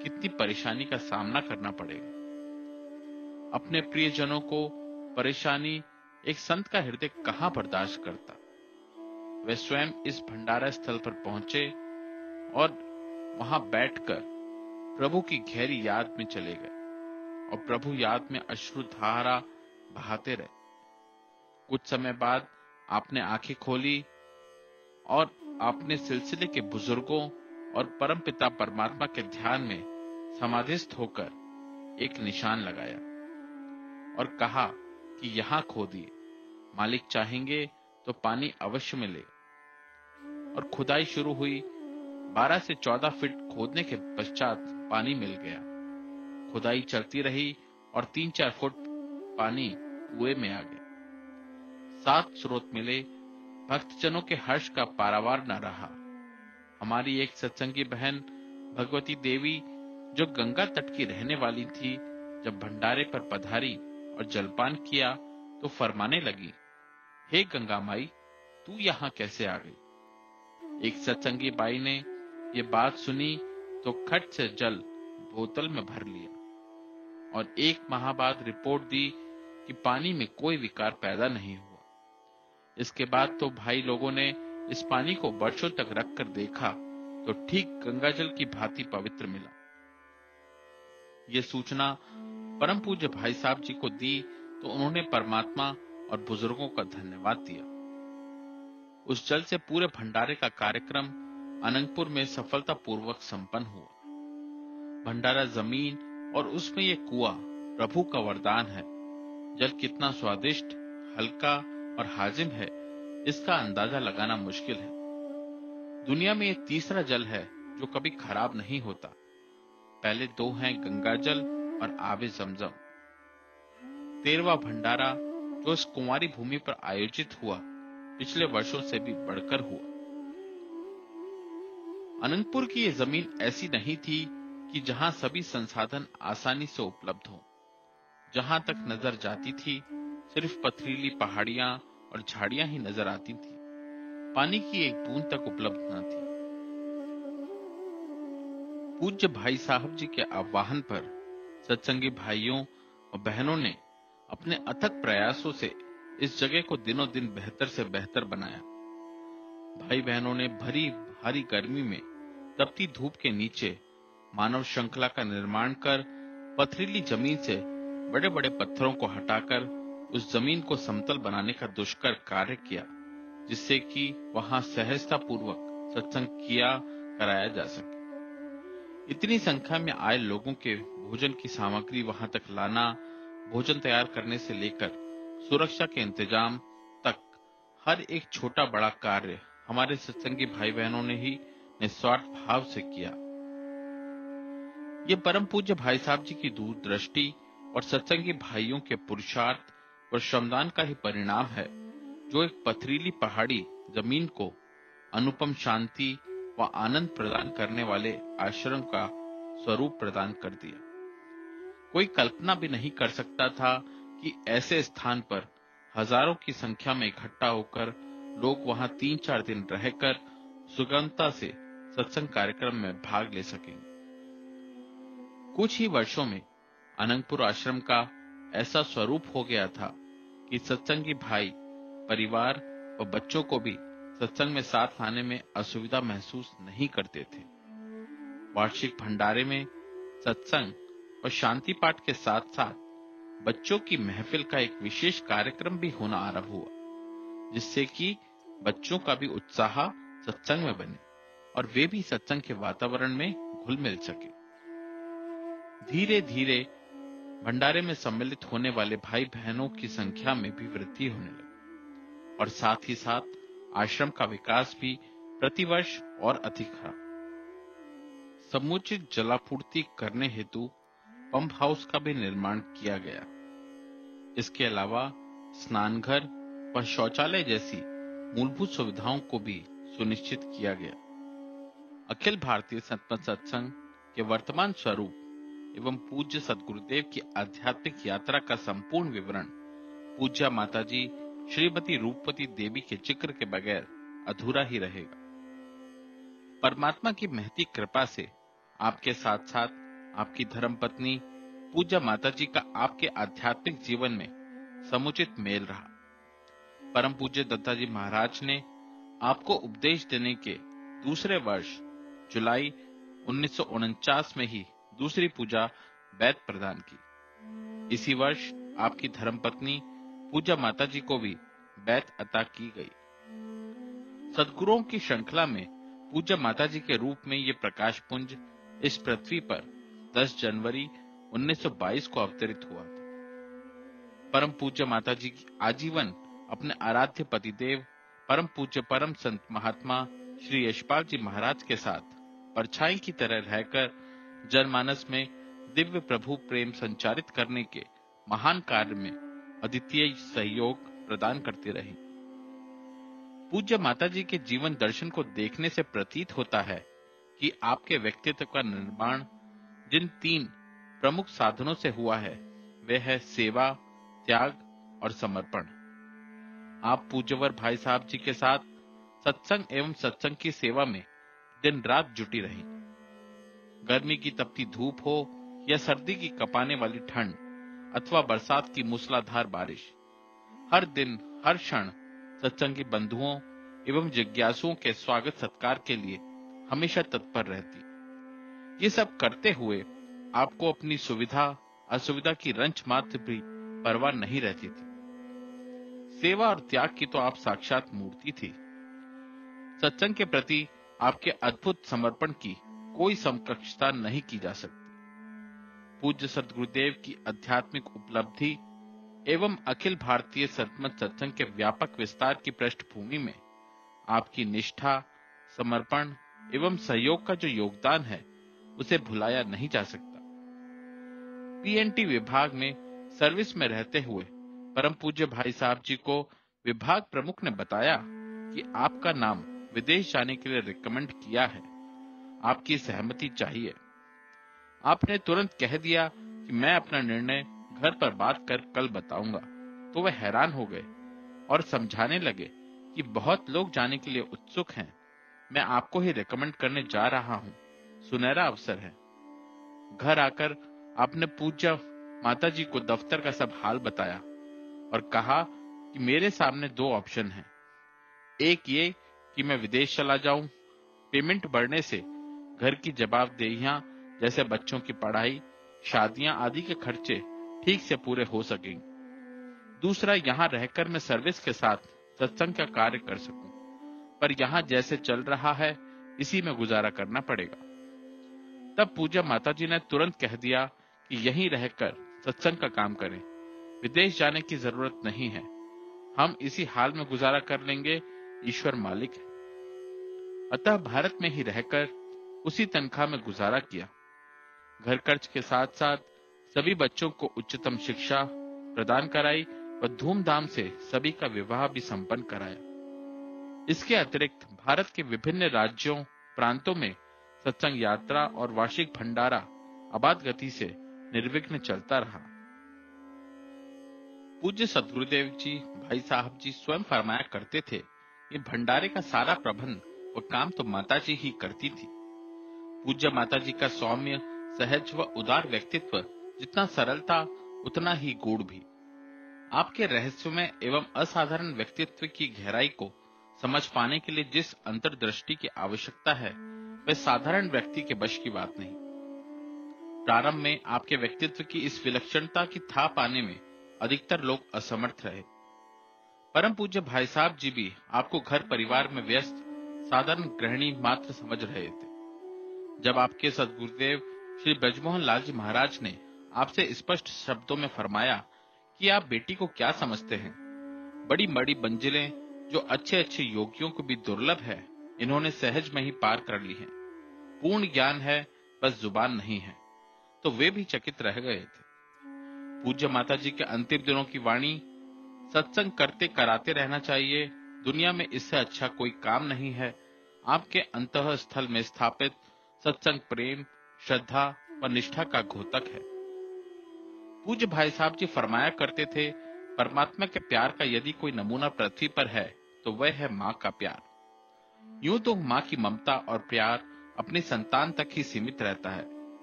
कितनी परेशानी का सामना करना पड़ेगा। अपने प्रियजनों को परेशानी एक संत का हृदय कहां बर्दाश्त करता। वे स्वयं इस भंडारा स्थल पर पहुंचे और वहां बैठकर प्रभु की गहरी याद में चले गए और प्रभु याद में अश्रुधारा बहाते रहे। कुछ समय बाद आपने आंखें खोली और आपने सिलसिले के बुजुर्गों और परमपिता परमात्मा के ध्यान में समाधिस्थ होकर एक निशान लगाया और कहा कि यहां खोदिए, मालिक चाहेंगे तो पानी अवश्य मिले। और खुदाई शुरू हुई। 12 से 14 फीट खोदने के पश्चात पानी मिल गया। खुदाई चलती रही और 3-4 फुट पानी कुएं में आ गया। 7 स्रोत मिले। भक्तजनों के हर्ष का पारावार न रहा। हमारी एक सत्संगी बहन भगवती देवी, जो गंगा तट की रहने वाली थी, जब भंडारे पर पधारी और जलपान किया तो फरमाने लगी, हे गंगा माई, तू यहाँ कैसे आ गई। एक सत्संगी बाई ने ये बात सुनी तो खट से जल बोतल में भर लिया और 1 माह बाद रिपोर्ट दी कि पानी में कोई विकार पैदा नहीं हुआ। इसके बाद तो भाई लोगों ने इस पानी को वर्षों तक रखकर देखा तो ठीक गंगाजल की भांति पवित्र मिला। ये सूचना परम पूज्य भाई साहब जी को दी तो उन्होंने परमात्मा और बुजुर्गों का धन्यवाद दिया। उस जल से पूरे भंडारे का कार्यक्रम अनंतपुर में सफलतापूर्वक संपन्न हुआ। भंडारा जमीन और उसमें ये कुआं प्रभु का वरदान है। जल कितना स्वादिष्ट, हल्का और हाजिम है, इसका अंदाजा लगाना मुश्किल है। दुनिया में ये तीसरा जल है जो कभी खराब नहीं होता। पहले 2 हैं गंगा जल और आबे जमजम। 13वां भंडारा जो इस कुंवारी भूमि पर आयोजित हुआ, पिछले वर्षों से भी बढ़कर हुआ। अनंतपुर की ये जमीन ऐसी नहीं थी कि जहां सभी संसाधन आसानी से उपलब्ध हो। जहां तक नजर जाती थी, सिर्फ पथरीली पहाड़ियां और झाड़ियां ही नजर आती थी। पानी की एक बूंद तक उपलब्ध न थी। पूज्य भाई साहब जी के आह्वान पर सत्संगी भाइयों और बहनों ने अपने अथक प्रयासों से इस जगह को दिनों दिन बेहतर से बेहतर बनाया। भाई बहनों ने भरी भारी गर्मी में तपती धूप के नीचे मानव श्रृंखला का निर्माण कर पथरीली जमीन से बड़े बड़े पत्थरों को हटाकर उस जमीन को समतल बनाने का दुष्कर कार्य किया, जिससे कि वहां सहजता पूर्वक सत्संग किया कराया जा सके। इतनी संख्या में आए लोगों के भोजन की सामग्री वहां तक लाना, भोजन तैयार करने से लेकर सुरक्षा के इंतजाम तक हर एक छोटा बड़ा कार्य हमारे सत्संगी भाई बहनों ने ही निस्वार्थ भाव से किया। ये परम पूज्य भाई साहब जी की दूरदृष्टि और सत्संगी भाइयों के पुरुषार्थ और श्रमदान का ही परिणाम है, जो एक पथरीली पहाड़ी जमीन को अनुपम शांति व आनंद प्रदान करने वाले आश्रम का स्वरूप प्रदान कर दिया। कोई कल्पना भी नहीं कर सकता था कि ऐसे स्थान पर हजारों की संख्या में इकट्ठा होकर लोग वहां 3-4 दिन रहकर सुगमता से सत्संग कार्यक्रम में भाग ले सकेंगे। कुछ ही वर्षों में अनंतपुर आश्रम का ऐसा स्वरूप हो गया था कि सत्संगी भाई, परिवार और बच्चों को भी सत्संग में साथ लाने में असुविधा महसूस नहीं करते थे। वार्षिक भंडारे में सत्संग और शांति पाठ के साथ साथ बच्चों की महफिल का एक विशेष कार्यक्रम भी होना आरंभ हुआ, जिससे कि बच्चों का भी उत्साह सत्संग में बने और वे भी सत्संग के वातावरण में घुल मिल सके। धीरे धीरे भंडारे में सम्मिलित होने वाले भाई बहनों की संख्या में भी वृद्धि होने लगी और साथ ही साथ आश्रम का विकास भी प्रतिवर्ष और अधिक रहा। समुचित जलापूर्ति करने हेतु पंप हाउस का भी निर्माण किया गया। इसके अलावा स्नानघर व शौचालय जैसी मूलभूत सुविधाओं को भी सुनिश्चित किया गया। अखिल भारतीय संतमत सत्संग के वर्तमान स्वरूप एवं पूज्य सद्गुरुदेव की आध्यात्मिक यात्रा का संपूर्ण विवरण पूज्य माताजी श्रीमती रूपवती देवी के जिक्र के बगैर अधूरा ही रहेगा। परमात्मा की महती कृपा से आपके साथ साथ आपकी धर्मपत्नी पूज्य माताजी का आपके आध्यात्मिक जीवन में समुचित मेल रहा। परम पूज्य दत्ताजी महाराज ने आपको उपदेश देने के दूसरे वर्ष जुलाई 1949 में ही दूसरी पूजा बैत प्रदान की। इसी वर्ष आपकी धर्मपत्नी पूज्य माताजी को भी बैत अता की गई। सद्गुरुओं की श्रृंखला में पूज्य माताजी के रूप में ये प्रकाश पुंज इस पृथ्वी पर 10 जनवरी 1922 को अवतरित हुआ था। परम पूज्य माताजी की आजीवन अपने आराध्य पतिदेव परम पूज्य परम संत महात्मा श्री यशपाल जी महाराज के साथ परछाई की तरह रहकर जनमानस में दिव्य प्रभु प्रेम संचारित करने के महान कार्य में अद्वितीय सहयोग प्रदान करती रही। पूज्य माताजी के जीवन दर्शन को देखने से प्रतीत होता है कि आपके व्यक्तित्व का निर्माण जिन 3 प्रमुख साधनों से हुआ है वे है सेवा, त्याग और समर्पण। आप पूज्यवर भाई साहब जी के साथ सत्संग एवं सत्संग की सेवा में दिन रात जुटी रही। गर्मी की तपती धूप हो या सर्दी की कपाने वाली ठंड अथवा बरसात की मूसलाधार बारिश, हर दिन हर क्षण सत्संगी बंधुओं एवं जिज्ञासुओं के स्वागत सत्कार के लिए हमेशा तत्पर रहती। ये सब करते हुए आपको अपनी सुविधा असुविधा की रंच मात्र भी परवाह नहीं रहती थी। सेवा और त्याग की तो आप साक्षात मूर्ति थी। सत्संग के प्रति आपके अद्भुत समर्पण की कोई समकक्षता नहीं की जा सकती। पूज्य सद्गुरुदेव की आध्यात्मिक उपलब्धि एवं अखिल भारतीय सतमत सत्संग के व्यापक विस्तार की पृष्ठभूमि में आपकी निष्ठा, समर्पण एवं सहयोग का जो योगदान है उसे भुलाया नहीं जा सकता। पीएनटी विभाग में सर्विस में रहते हुए परम पूज्य भाई साहब जी को विभाग प्रमुख ने बताया कि आपका नाम विदेश जाने के लिए रिकमेंड किया है, आपकी सहमति चाहिए। आपने तुरंत कह दिया कि मैं अपना निर्णय घर पर बात कर कल बताऊंगा। तो वह हैरान हो गए और समझाने लगे कि बहुत लोग जाने के लिए उत्सुक हैं, मैं आपको ही रिकमेंड करने जा रहा हूं, सुनहरा अवसर है। घर आकर आपने पूज्य माताजी को दफ्तर का सब हाल बताया और कहा कि मेरे सामने 2 ऑप्शन हैं। एक ये कि मैं विदेश चला जाऊं, पेमेंट बढ़ने से घर की जवाबदेहियां जैसे बच्चों की पढ़ाई, शादियां आदि के खर्चे ठीक से पूरे हो सकेंगे। दूसरा, यहाँ रहकर मैं सर्विस के साथ सत्संग का कार्य कर सकूं, पर यहाँ जैसे चल रहा है इसी में गुजारा करना पड़ेगा। तब पूज्य माताजी ने तुरंत कह दिया कि यहीं रहकर सत्संग का काम करें, विदेश जाने की जरूरत नहीं है, हम इसी हाल में गुजारा कर लेंगे, ईश्वर मालिक है। अतः भारत में ही रहकर उसी तनख्वाह में गुजारा किया। घर खर्च के साथ साथ सभी बच्चों को उच्चतम शिक्षा प्रदान कराई व धूमधाम से सभी का विवाह भी संपन्न कराया। इसके अतिरिक्त भारत के विभिन्न राज्यों प्रांतों में सत्संग यात्रा और वार्षिक भंडारा आपात गति से निर्विघ्न चलता रहा। पूज्य सद्गुरुदेव जी भाई साहब जी स्वयं फरमाया करते थे कि भंडारे का सारा प्रबंध व काम तो माताजी ही करती थी। पूज्य माताजी का सौम्य, सहज व उदार व्यक्तित्व जितना सरल था उतना ही गूढ़ भी। आपके रहस्यमय एवं असाधारण व्यक्तित्व की गहराई को समझ पाने के लिए जिस अंतर्दृष्टि की आवश्यकता है वह साधारण व्यक्ति के बश की बात नहीं। प्रारंभ में आपके व्यक्तित्व की इस विलक्षणता की था पाने में अधिकतर लोग असमर्थ रहे। परम पूज्य भाई साहब जी भी आपको घर परिवार में व्यस्त साधारण गृहिणी मात्र समझ रहे थे। जब आपके सद्गुरुदेव श्री ब्रजमोहन लाल जी महाराज ने आपसे स्पष्ट शब्दों में फरमाया कि आप बेटी को क्या समझते हैं, बड़ी बड़ी मंजिलें जो अच्छे अच्छे योगियों को भी दुर्लभ है, इन्होंने सहज में ही पार कर ली हैं। पूर्ण ज्ञान है, बस जुबान नहीं है, तो वे भी चकित रह गए थे। पूज्य माताजी के अंतिम दिनों की वाणी, सत्संग करते कराते रहना चाहिए, दुनिया में इससे अच्छा कोई काम नहीं है, आपके अंतःस्थल में स्थापित सत्संग प्रेम, श्रद्धा व निष्ठा का घोतक है। पूज्य भाई साहब जी फरमाया करते थे, परमात्मा के प्यार का यदि कोई नमूना पृथ्वी पर है तो वह है माँ का प्यार। यूं तो माँ की ममता और प्यार अपनी संतान तक ही सीमित रहता है,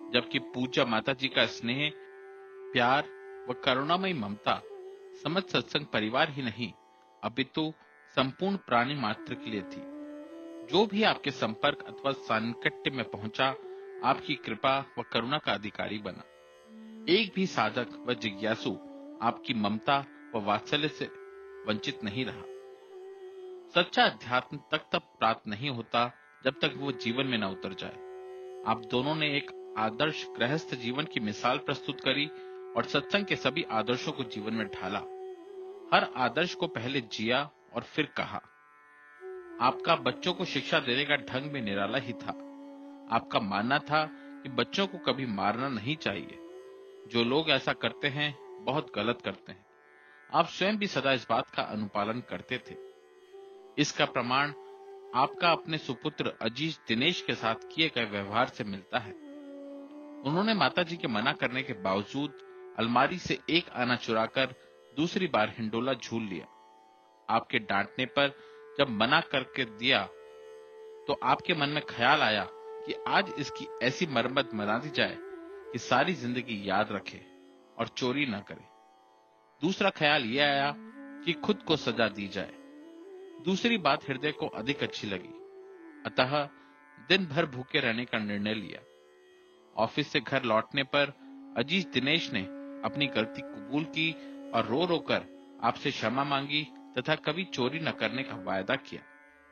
जबकि पूज्य माता जी का स्नेह, प्यार व करुणामयी ममता समझ सत्संग परिवार ही नहीं अपितु संपूर्ण प्राणी मात्र के लिए थी। जो भी आपके संपर्क अथवा सान्निकट्य में पहुंचा, आपकी कृपा व करुणा का अधिकारी बना। एक भी साधक व जिज्ञासु आपकी ममता व वात्सल्य से वंचित नहीं रहा। सच्चा अध्यात्म तक तब प्राप्त नहीं होता जब तक वो जीवन में न उतर जाए। आप दोनों ने एक आदर्श गृहस्थ जीवन की मिसाल प्रस्तुत करी और सत्संग के सभी आदर्शों को जीवन में ढाला। हर आदर्श को पहले जिया और फिर कहा। आपका बच्चों को शिक्षा देने का ढंग भी निराला ही था। आपका मानना था कि बच्चों को कभी मारना नहीं चाहिए। जो लोग ऐसा करते हैं बहुत गलत करते हैं। आप स्वयं भी सदा इस बात का अनुपालन करते थे। इसका प्रमाण आपका अपने सुपुत्र अजीज दिनेश के साथ किए गए व्यवहार से मिलता है। उन्होंने माताजी के मना करने के बावजूद अलमारी से एक आना चुराकर दूसरी बार हिंडोला झूल लिया। आपके डांटने पर जब मना करके दिया तो आपके मन में ख्याल आया कि आज इसकी ऐसी मरम्मत बना दी जाए कि सारी जिंदगी याद रखे और चोरी न करे। दूसरा ख्याल यह आया कि खुद को सजा दी जाए। दूसरी बात हृदय को अधिक अच्छी लगी, अतः दिन भर भूखे रहने का निर्णय लिया। ऑफिस से घर लौटने पर अजीज दिनेश ने अपनी गलती कबूल की और रो रो कर आपसे क्षमा मांगी तथा कभी चोरी न करने का वायदा किया।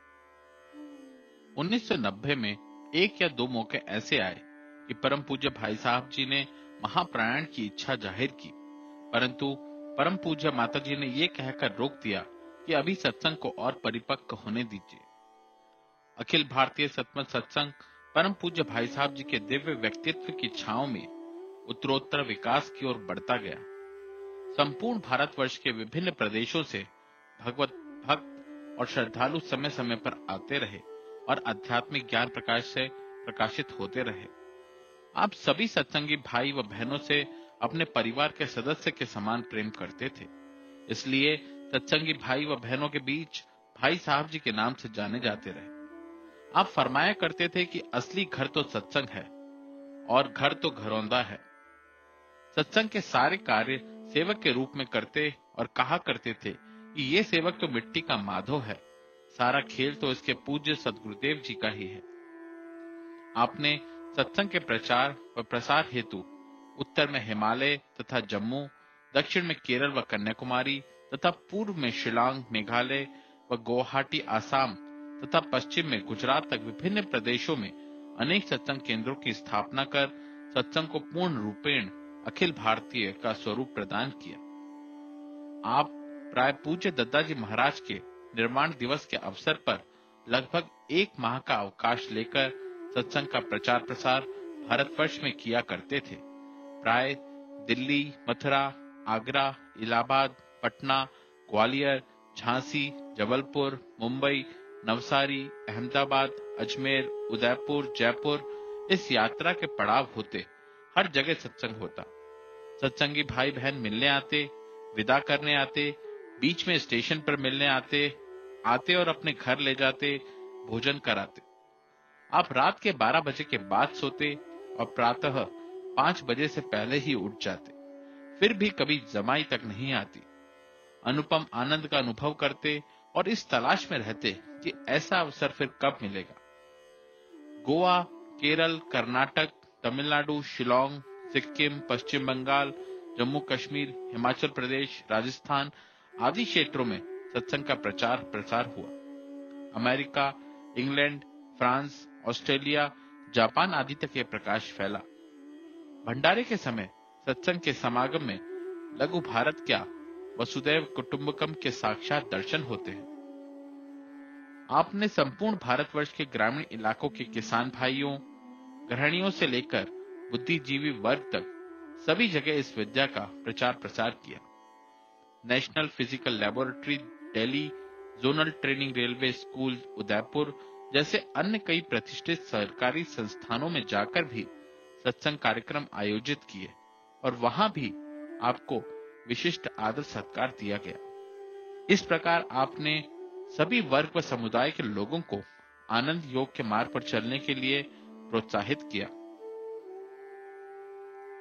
1990 में एक या दो मौके ऐसे आए कि परम पूज्य भाई साहब जी ने महाप्राण की इच्छा जाहिर की, परंतु परम पूज्य माता जी ने यह कहकर रोक दिया कि अभी सत्संग को और परिपक्व होने दीजिए। अखिल भारतीय सतमत सत्संग परम पूज्य भाई साहब जी के दिव्य व्यक्तित्व की छांव में उत्तरोत्तर विकास की ओर बढ़ता गया। संपूर्ण भारतवर्ष के विभिन्न प्रदेशों से भगवत भक्त और श्रद्धालु समय समय पर आते रहे और आध्यात्मिक ज्ञान प्रकाश से प्रकाशित होते रहे। आप सभी सत्संगी भाई व बहनों से अपने परिवार के सदस्य के समान प्रेम करते थे। इसलिए सत्संगी भाई व बहनों के बीच भाई साहब जी के नाम से जाने जाते रहे। आप फरमाया करते थे कि असली घर तो सत्संग है और घर तो घरौंदा है। सत्संग के सारे कार्य सेवक के रूप में करते और कहा करते थे कि ये सेवक तो मिट्टी का माधव है, सारा खेल तो इसके पूज्य सदगुरुदेव जी का ही है। आपने सत्संग के प्रचार व प्रसार हेतु उत्तर में हिमालय तथा जम्मू, दक्षिण में केरल व कन्याकुमारी तथा पूर्व में शिलांग मेघालय व गुवाहाटी आसाम तथा पश्चिम में गुजरात तक विभिन्न प्रदेशों में अनेक सत्संग केंद्रों की स्थापना कर सत्संग को पूर्ण रूपेण अखिल भारतीय का स्वरूप प्रदान किया। आप प्राय पूज्य दद्दाजी महाराज के निर्माण दिवस के अवसर पर लगभग एक माह का अवकाश लेकर सत्संग का प्रचार प्रसार भारतवर्ष में किया करते थे। प्राय दिल्ली, मथुरा, आगरा, इलाहाबाद, पटना, ग्वालियर, झांसी, जबलपुर, मुंबई, नवसारी, अहमदाबाद, अजमेर, उदयपुर, जयपुर इस यात्रा के पड़ाव होते हर जगह सत्संग होता। सत्संगी भाई बहन मिलने आते, विदा करने आते, बीच में स्टेशन पर मिलने आते और अपने घर ले जाते, भोजन कराते। आप रात के 12 बजे के बाद सोते और प्रातः 5 बजे से पहले ही उठ जाते। फिर भी कभी जमाई तक नहीं आती। अनुपम आनंद का अनुभव करते और इस तलाश में रहते कि ऐसा अवसर फिर कब मिलेगा। गोवा, केरल, कर्नाटक, तमिलनाडु, शिलोंग, सिक्किम, पश्चिम बंगाल, जम्मू कश्मीर, हिमाचल प्रदेश, राजस्थान आदि क्षेत्रों में सत्संग का प्रचार प्रसार हुआ। America, England, France, Australia, Japan आदि तक यह प्रकाश फैला। भंडारे के समय सत्संग के समागम में लघु भारत क्या वसुदैव कुटुंबकम के साक्षात दर्शन होते हैं। आपने संपूर्ण भारतवर्ष के ग्रामीण इलाकों के किसान भाइयों, गृहिणियों से लेकर बुद्धिजीवी वर्ग तक सभी जगह इस विद्या का प्रचार प्रसार किया। National physical laboratory Delhi, zonal training railway school Udaipur जैसे अन्य कई प्रतिष्ठित सरकारी संस्थानों में जाकर भी सत्संग कार्यक्रम आयोजित किए और वहां भी आपको विशिष्ट आदर सत्कार दिया गया। इस प्रकार आपने सभी वर्ग व समुदाय के लोगों को आनंद योग के मार्ग पर चलने के लिए प्रोत्साहित किया।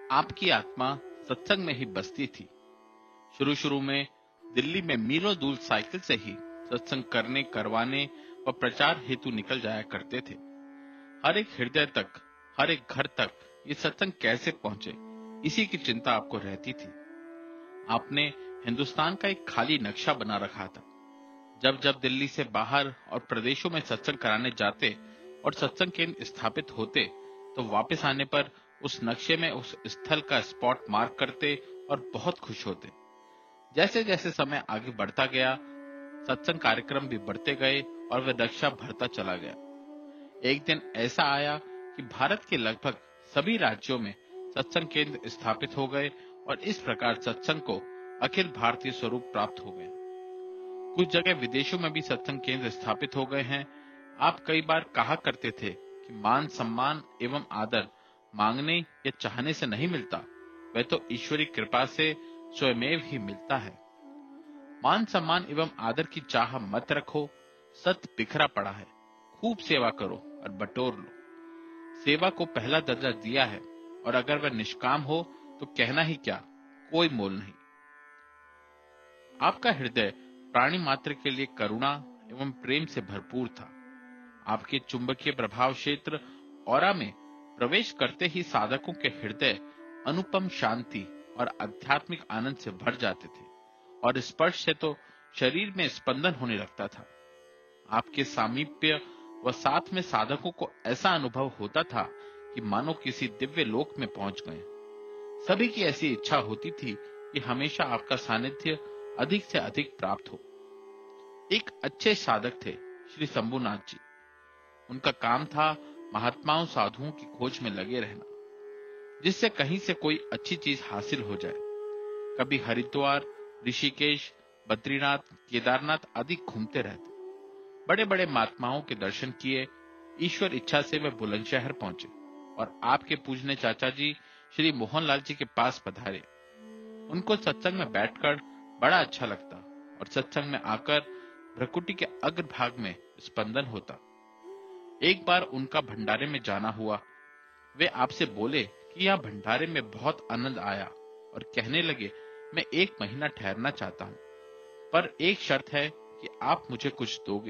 आपकी आत्मा सत्संग में ही बसती थी। शुरू शुरू में दिल्ली में मीलों दूर साइकिल से ही सत्संग करने, करवाने व प्रचार हेतु निकल जाया करते थे। हर एक हृदय तक, हर एक घर तक ये सत्संग कैसे पहुंचे, इसी की चिंता आपको रहती थी। आपने हिंदुस्तान का एक खाली नक्शा बना रखा था। जब जब दिल्ली से बाहर और प्रदेशों में सत्संग कराने जाते और सत्संग केंद्र स्थापित होते, तो वापस आने पर उस नक्शे में उस स्थल का स्पॉट मार्क करते और बहुत खुश होते। जैसे जैसे समय आगे बढ़ता गया, सत्संग कार्यक्रम भी बढ़ते गए और वह नक्शा भरता चला गया। एक दिन ऐसा आया कि भारत के लगभग सभी राज्यों में सत्संग केंद्र स्थापित हो गए और इस प्रकार सत्संग को अखिल भारतीय स्वरूप प्राप्त हो गया। कुछ जगह विदेशों में भी सत्संग केंद्र स्थापित हो गए हैं। आप कई बार कहा करते थे कि मान सम्मान एवं आदर मांगने या चाहने से नहीं मिलता, वह तो ईश्वरीय कृपा से स्वयमेव ही मिलता है। मान सम्मान एवं आदर की चाह मत रखो, सत बिखरा पड़ा है। खूब सेवा करो और बटोर लो। सेवा को पहला दर्जा दिया है और अगर वह निष्काम हो तो कहना ही क्या, कोई मोल नहीं। आपका हृदय प्राणी मात्र के लिए करुणा एवं प्रेम से भरपूर था। आपके चुंबकीय प्रभाव क्षेत्र ऑरा में प्रवेश करते ही साधकों के हृदय अनुपम शांति और आध्यात्मिक आनंद से भर जाते थे और स्पर्श से तो शरीर में स्पंदन होने लगता था। आपके सामीप्य व साथ में साधकों को ऐसा अनुभव होता था कि मानो किसी दिव्य लोक में पहुंच गए। सभी की ऐसी इच्छा होती थी कि हमेशा आपका सानिध्य अधिक से अधिक प्राप्त हो। एक अच्छे साधक थे श्री शंभुनाथ जी। उनका काम था महात्माओं साधुओं की खोज में लगे रहना, जिससे कहीं से कोई अच्छी चीज हासिल हो जाए। कभी हरिद्वार, ऋषिकेश, बद्रीनाथ, केदारनाथ आदि घूमते रहते। बड़े बड़े महात्माओं के दर्शन किए। ईश्वर इच्छा से वे बुलंदशहर पहुंचे और आपके पूजने चाचा जी श्री मोहनलाल जी के पास पधारे। उनको सत्संग में बैठकर बड़ा अच्छा लगता और सत्संग में आकर भ्रकुटी के अग्रभाग में स्पंदन होता। एक बार उनका भंडारे में जाना हुआ। वे आपसे बोले कि यह भंडारे में बहुत आनंद आया और कहने लगे, मैं 1 महीना ठहरना चाहता हूं, पर एक शर्त है कि आप मुझे कुछ दोगे।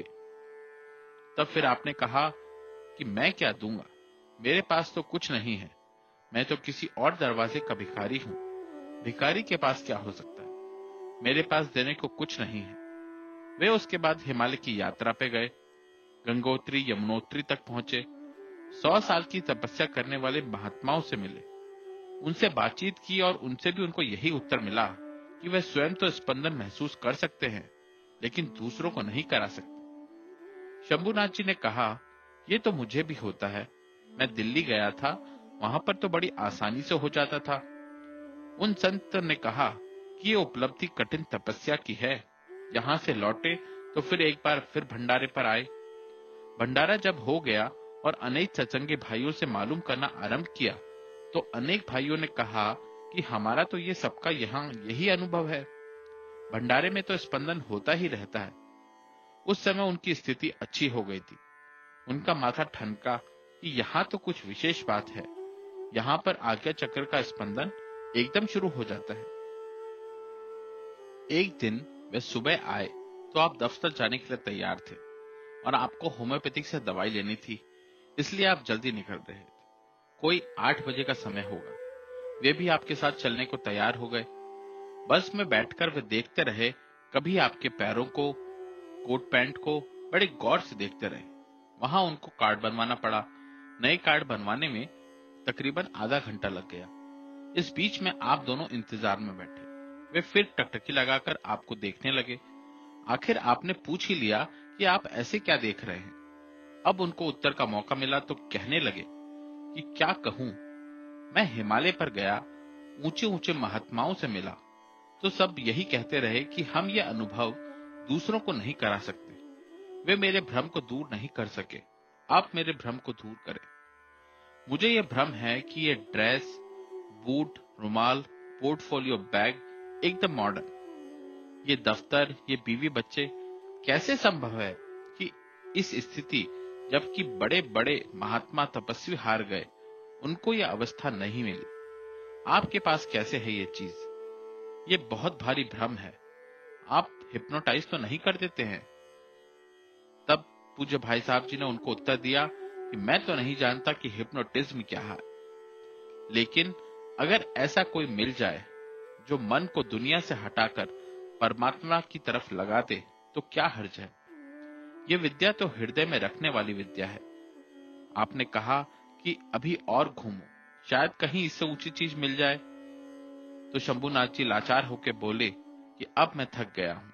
तब फिर आपने कहा कि मैं क्या दूंगा, मेरे पास तो कुछ नहीं है। मैं तो किसी और दरवाजे का भिखारी हूं। भिखारी के पास क्या हो सकता है, मेरे पास देने को कुछ नहीं है। वे उसके बाद हिमालय की यात्रा पे गए। गंगोत्री, यमुनोत्री तक पहुंचे। 100 साल की तपस्या करने वाले महात्माओं से मिले, उनसे बातचीत की और उनसे भी उनको यही उत्तर मिला कि वे स्वयं तो स्पंदन महसूस कर सकते हैं, लेकिन दूसरों को नहीं करा सकते। शंभुनाथ जी ने कहा, ये तो मुझे भी होता है। मैं दिल्ली गया था, वहां पर तो बड़ी आसानी से हो जाता था। उन संत ने कहा कि ये उपलब्धि कठिन तपस्या की है। यहां से लौटे तो फिर एक बार फिर भंडारे पर आए। भंडारा जब हो गया और अनेक सत्संगी भाइयों से मालूम करना आरंभ किया, तो अनेक भाइयों ने कहा कि हमारा तो ये सबका यहाँ यही अनुभव है। भंडारे में तो स्पंदन होता ही रहता है। उस समय उनकी स्थिति अच्छी हो गई थी। उनका माथा ठनका कि यहाँ तो कुछ विशेष बात है। यहाँ पर आज्ञा चक्र का स्पंदन एकदम शुरू हो जाता है। एक दिन वे सुबह आए तो आप दफ्तर जाने के लिए तैयार थे और आपको होम्योपैथिक से दवाई लेनी थी, इसलिए आप जल्दी निकल रहे थे। कोई 8 बजे का समय होगा। वे भी आपके साथ चलने को तैयार हो गए। बस में बैठकर वे देखते रहे, कभी आपके पैरों को, कोट पैंट को बड़े गौर से देखते रहे। वहां उनको कार्ड बनवाना पड़ा। नए कार्ड बनवाने में तकरीबन आधा घंटा लग गया। इस बीच में आप दोनों इंतजार में बैठे। वे फिर टकटकी लगाकर आपको देखने लगे। आखिर आपने पूछ ही लिया कि आप ऐसे क्या देख रहे हैं। अब उनको उत्तर का मौका मिला तो कहने लगे कि क्या कहूं, मैं हिमालय पर गया, ऊंचे ऊंचे महात्माओं से मिला, तो सब यही कहते रहे कि हम ये अनुभव दूसरों को नहीं करा सकते। वे मेरे भ्रम को दूर नहीं कर सके। आप मेरे भ्रम को दूर करें। मुझे यह भ्रम है कि ये ड्रेस, बूट, रुमाल, पोर्टफोलियो बैग एकदम मॉडर्न, ये दफ्तर, ये बीवी बच्चे, कैसे संभव है कि इस स्थिति, जबकि बड़े बड़े महात्मा तपस्वी हार गए, उनको यह अवस्था नहीं मिली। आपके पास कैसे है ये चीज? ये बहुत भारी भ्रम है। आप हिप्नोटाइज तो नहीं कर देते हैं? तब पूज्य भाई साहब जी ने उनको उत्तर दिया कि मैं तो नहीं जानता कि हिप्नोटिज्म क्या है, लेकिन अगर ऐसा कोई मिल जाए जो मन को दुनिया से हटाकर परमात्मा की तरफ लगा दे तो क्या हर्ज है। ये विद्या तो हृदय में रखने वाली विद्या है। आपने कहा कि अभी और घूमो, शायद कहीं इससे ऊंची चीज मिल जाए। तो शंभुनाथ जी लाचार होकर बोले कि अब मैं थक गया हूं।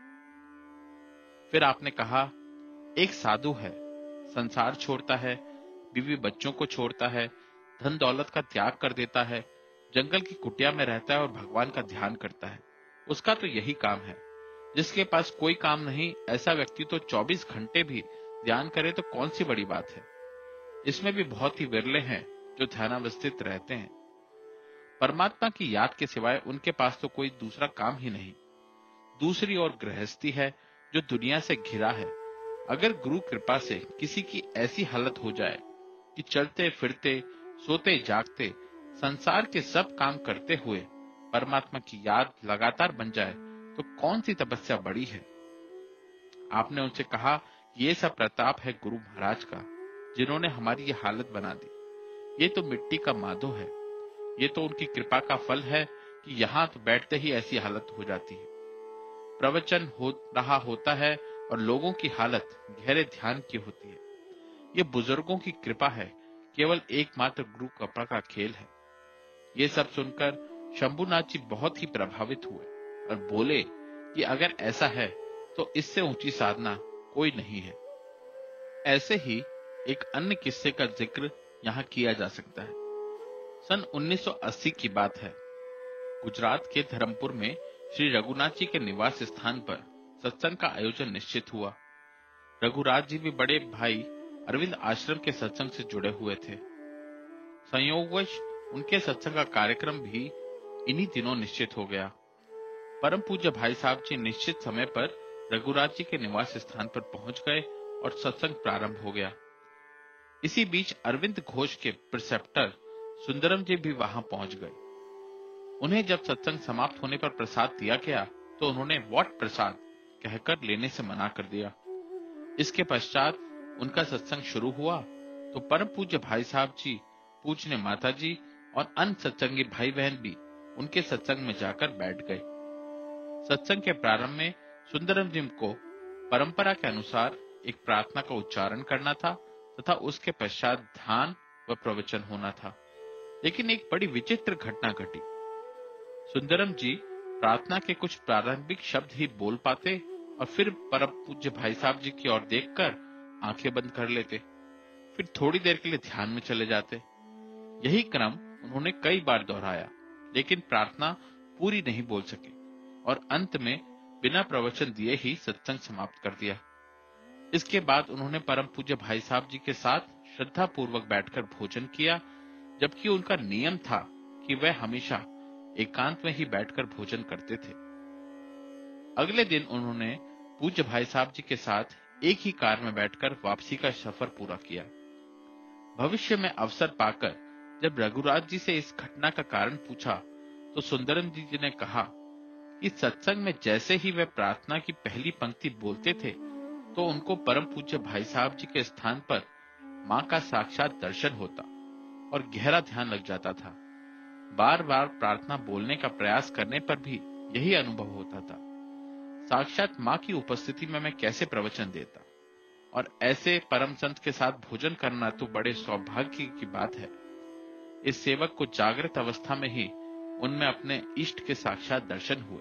फिर आपने कहा, एक साधु है, संसार छोड़ता है, बीवी बच्चों को छोड़ता है, धन दौलत का त्याग कर देता है, जंगल की कुटिया में रहता है और भगवान का ध्यान करता है। उसका तो यही काम है। जिसके पास कोई काम नहीं, ऐसा व्यक्ति तो 24 घंटे भी ध्यान करे तो कौन सी बड़ी बात है। इसमें भी बहुत ही विरले हैं जो ध्यानावस्थित रहते हैं। परमात्मा की याद के सिवाय उनके पास तो कोई दूसरा काम ही नहीं। दूसरी ओर गृहस्थी है जो दुनिया से घिरा है। अगर गुरु कृपा से किसी की ऐसी हालत हो जाए कि चलते फिरते, सोते जागते, संसार के सब काम करते हुए परमात्मा की याद लगातार बन जाए तो कौन सी तपस्या बड़ी है। आपने उनसे कहा, ये सब प्रताप है गुरु महाराज का, जिन्होंने हमारी ये हालत बना दी। ये तो मिट्टी का माधो है। ये तो उनकी कृपा का फल है कि यहाँ तो बैठते ही ऐसी हालत हो जाती है। प्रवचन हो रहा होता है और लोगों की हालत गहरे ध्यान की होती है। ये बुजुर्गों की कृपा है, केवल एकमात्र गुरु कृपा का खेल है। ये सब सुनकर शंभुनाथ जी बहुत ही प्रभावित हुए और बोले कि अगर ऐसा है तो इससे ऊंची साधना कोई नहीं है। ऐसे ही एक अन्य किस्से का जिक्र यहाँ किया जा सकता है। सन 1980 की बात है। गुजरात के धर्मपुर में श्री रघुनाथ जी के निवास स्थान पर सत्संग का आयोजन निश्चित हुआ। रघुराज जी भी बड़े भाई अरविंद आश्रम के सत्संग से जुड़े हुए थे। संयोगवश उनके सत्संग का कार्यक्रम भी इन्हीं दिनों निश्चित हो गया। परम पूज्य भाई साहब जी निश्चित समय पर रघुराज जी के निवास स्थान पर पहुंच गए और सत्संग प्रारंभ हो गया। इसी बीच अरविंद घोष के प्रिसेप्टर सुंदरम जी भी वहां पहुंच गए। उन्हें जब सत्संग समाप्त होने पर प्रसाद दिया गया तो उन्होंने व्हाट प्रसाद कहकर लेने से मना कर दिया। इसके पश्चात उनका सत्संग शुरू हुआ तो परम पूज्य भाई साहब जी, पूजनीय माता जी और अन्य सत्संगी भाई बहन भी उनके सत्संग में जाकर बैठ गए। सत्संग के प्रारंभ में सुंदरम जी को परंपरा के अनुसार एक प्रार्थना का उच्चारण करना था तथा उसके पश्चात ध्यान व प्रवचन होना था। लेकिन एक बड़ी विचित्र घटना घटी। सुंदरम जी प्रार्थना के कुछ प्रारंभिक शब्द ही बोल पाते और फिर परम पूज्य भाई साहब जी की ओर देखकर आंखें बंद कर लेते, फिर थोड़ी देर के लिए ध्यान में चले जाते। यही क्रम उन्होंने कई बार दोहराया, लेकिन प्रार्थना पूरी नहीं बोल सके और अंत में बिना प्रवचन दिए ही सत्संग समाप्त कर दिया। इसके बाद उन्होंने परम पूज्य भाई साहब जी के साथ श्रद्धा पूर्वक बैठकर भोजन किया, जबकि उनका नियम था कि वह हमेशा एकांत में ही बैठकर भोजन करते थे। अगले दिन उन्होंने पूज्य भाई साहब जी के साथ एक ही कार में बैठकर वापसी का सफर पूरा किया। भविष्य में अवसर पाकर जब रघुराज जी से इस घटना का कारण पूछा तो सुंदरम जी ने कहा कि सत्संग में जैसे ही वे प्रार्थना की पहली पंक्ति बोलते थे तो उनको परम पूज्य भाई साहब जी के स्थान पर मां का साक्षात दर्शन होता और गहरा ध्यान लग जाता था। बार बार प्रार्थना बोलने का प्रयास करने पर भी यही अनुभव होता था। साक्षात मां की उपस्थिति में मैं कैसे प्रवचन देता, और ऐसे परम संत के साथ भोजन करना तो बड़े सौभाग्य की बात है। इस सेवक को जागृत अवस्था में ही उनमें अपने इष्ट के साक्षात दर्शन हुए।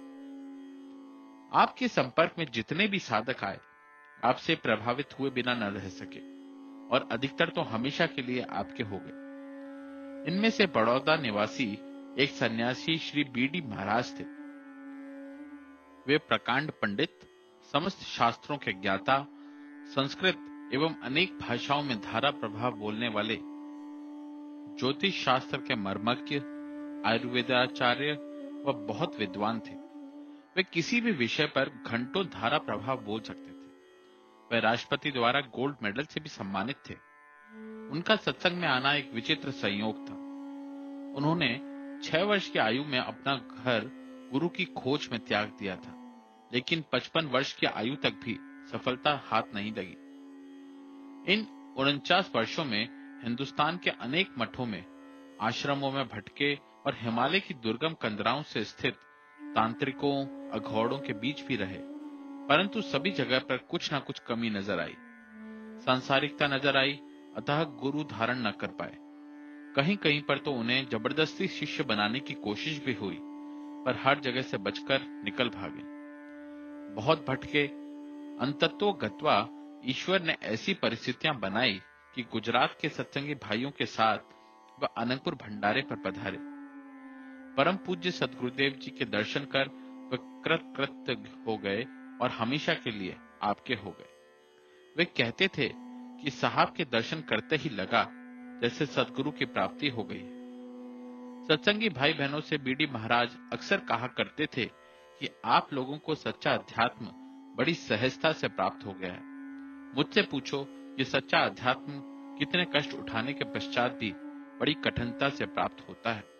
आपके संपर्क में जितने भी साधक आए आपसे प्रभावित हुए बिना न रह सके और अधिकतर तो हमेशा के लिए आपके हो गए। इनमें से बड़ौदा निवासी एक सन्यासी श्री बीडी महाराज थे। वे प्रकांड पंडित, समस्त शास्त्रों के ज्ञाता, संस्कृत एवं अनेक भाषाओं में धारा प्रभाव बोलने वाले, ज्योतिष शास्त्र के मर्मज्ञ, आयुर्वेदाचार्य व बहुत विद्वान थे। वे किसी भी विषय पर घंटों धारा प्रभाव बोल सकते थे। वे राष्ट्रपति द्वारा गोल्ड मेडल से भी सम्मानित थे। उनका सत्संग में आना एक विचित्र संयोग था। उन्होंने 6 वर्ष की आयु में अपना घर गुरु की खोज में त्याग दिया था, लेकिन 55 वर्ष की आयु तक भी सफलता हाथ नहीं लगी। इन 49 वर्षों में हिंदुस्तान के अनेक मठों में, आश्रमों में भटके और हिमालय की दुर्गम कंदराओं से स्थित तांत्रिकों, अघोड़ों के बीच भी रहे, परंतु सभी जगह पर कुछ न कुछ कमी नजर आई। सांसारिकता नजर आई, अतः गुरु धारण न कर पाए। कहीं कहीं पर तो उन्हें जबरदस्ती शिष्य बनाने की कोशिश भी हुई, पर हर जगह से बचकर निकल भागे। बहुत भटके, अंततो गत्वा ईश्वर ने ऐसी परिस्थितियां बनाई कि गुजरात के सत्संगी भाइयों के साथ वह अनंतपुर भंडारे पर पधारे। परम पूज्य सदगुरुदेव जी के दर्शन कर वह कृतकृत्य हो गए और हमेशा के लिए आपके हो गए। वे कहते थे कि साहब के दर्शन करते ही लगा जैसे सदगुरु की प्राप्ति हो गई। सत्संगी भाई बहनों से बीडी महाराज अक्सर कहा करते थे कि आप लोगों को सच्चा अध्यात्म बड़ी सहजता से प्राप्त हो गया है। मुझसे पूछो कि सच्चा अध्यात्म कितने कष्ट उठाने के पश्चात भी बड़ी कठिनता से प्राप्त होता है।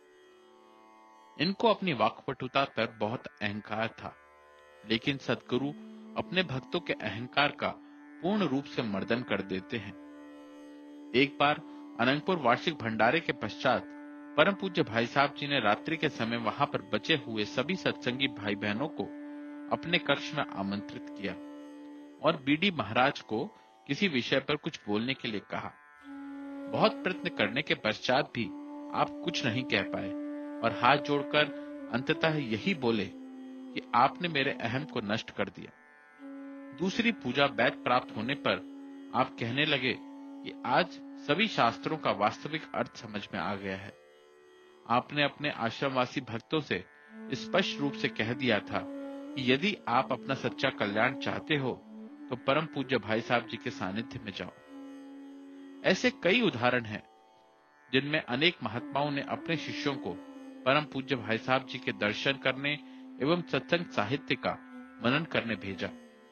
इनको अपनी वाक्पटुता पर बहुत अहंकार था, लेकिन सदगुरु अपने भक्तों के अहंकार का पूर्ण रूप से मर्दन कर देते हैं। एक बार अनंतपुर वार्षिक भंडारे के पश्चात परम पूज्य भाई साहब जी ने रात्रि के समय वहां पर बचे हुए सभी सत्संगी भाई बहनों को अपने कक्ष में आमंत्रित किया और बीडी महाराज को किसी विषय पर कुछ बोलने के लिए कहा। बहुत प्रयत्न करने के पश्चात भी आप कुछ नहीं कह पाए और हाथ जोड़कर अंततः यही बोले कि आपने मेरे अहम को नष्ट कर दिया। दूसरी पूजा बैच प्राप्त होने पर आप कहने लगे कि आज सभी शास्त्रों का वास्तविक अर्थ समझ में आ गया है। आपने अपने आश्रमवासी भक्तों से स्पष्ट रूप से कह दिया था कि यदि आप अपना सच्चा कल्याण चाहते हो तो परम पूज्य भाई साहब जी के सानिध्य में जाओ। ऐसे कई उदाहरण हैं जिनमें अनेक महात्माओं ने अपने शिष्यों को परम पूज्य भाई साहब जी के दर्शन करने एवं सत्संग साहित्य का मनन करने भेजा।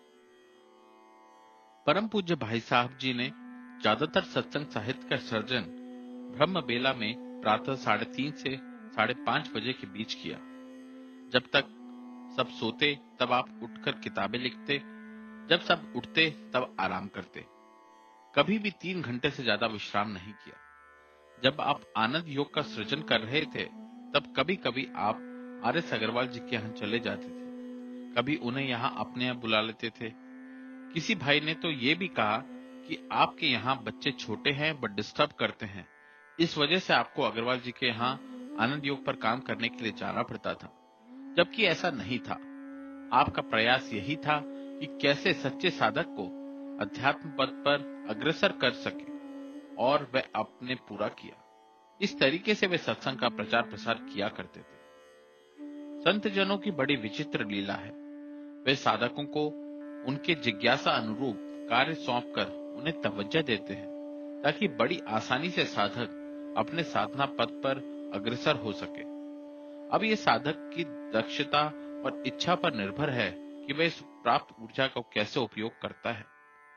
परम पूज्य भाई साहब जी ने ज्यादातर सत्संग साहित्य का सर्जन ब्रह्म बेला में प्रातः 3:30 से 5:30 बजे के बीच किया। जब तक सब सोते तब आप उठकर किताबें लिखते, जब सब उठते तब आराम करते। कभी भी 3 घंटे से ज्यादा विश्राम नहीं किया। जब आप आनंद योग का सृजन कर रहे थे तब कभी कभी आप आर.एस. अग्रवाल जी के यहाँ चले जाते थे, कभी उन्हें यहाँ अपने यहाँ बुला लेते थे। किसी भाई ने तो ये भी कहा कि आपके यहाँ बच्चे छोटे हैं बट डिस्टर्ब करते हैं, इस वजह से आपको अग्रवाल जी के यहाँ आनंद योग पर काम करने के लिए जाना पड़ता था, जबकि ऐसा नहीं था। आपका प्रयास यही था कि कैसे सच्चे साधक को अध्यात्म पद पर अग्रसर कर सके और वह आपने पूरा किया। इस तरीके से वे सत्संग का प्रचार प्रसार किया करते थे। संत जनों की बड़ी विचित्र लीला है। वे साधकों को उनके जिज्ञासा अनुरूप कार्य सौंपकर उन्हें तवज्जो देते हैं ताकि बड़ी आसानी से साधक अपने साधना पथ पर अग्रसर हो सके। अब ये साधक की दक्षता और इच्छा पर निर्भर है कि वह इस प्राप्त ऊर्जा को कैसे उपयोग करता है।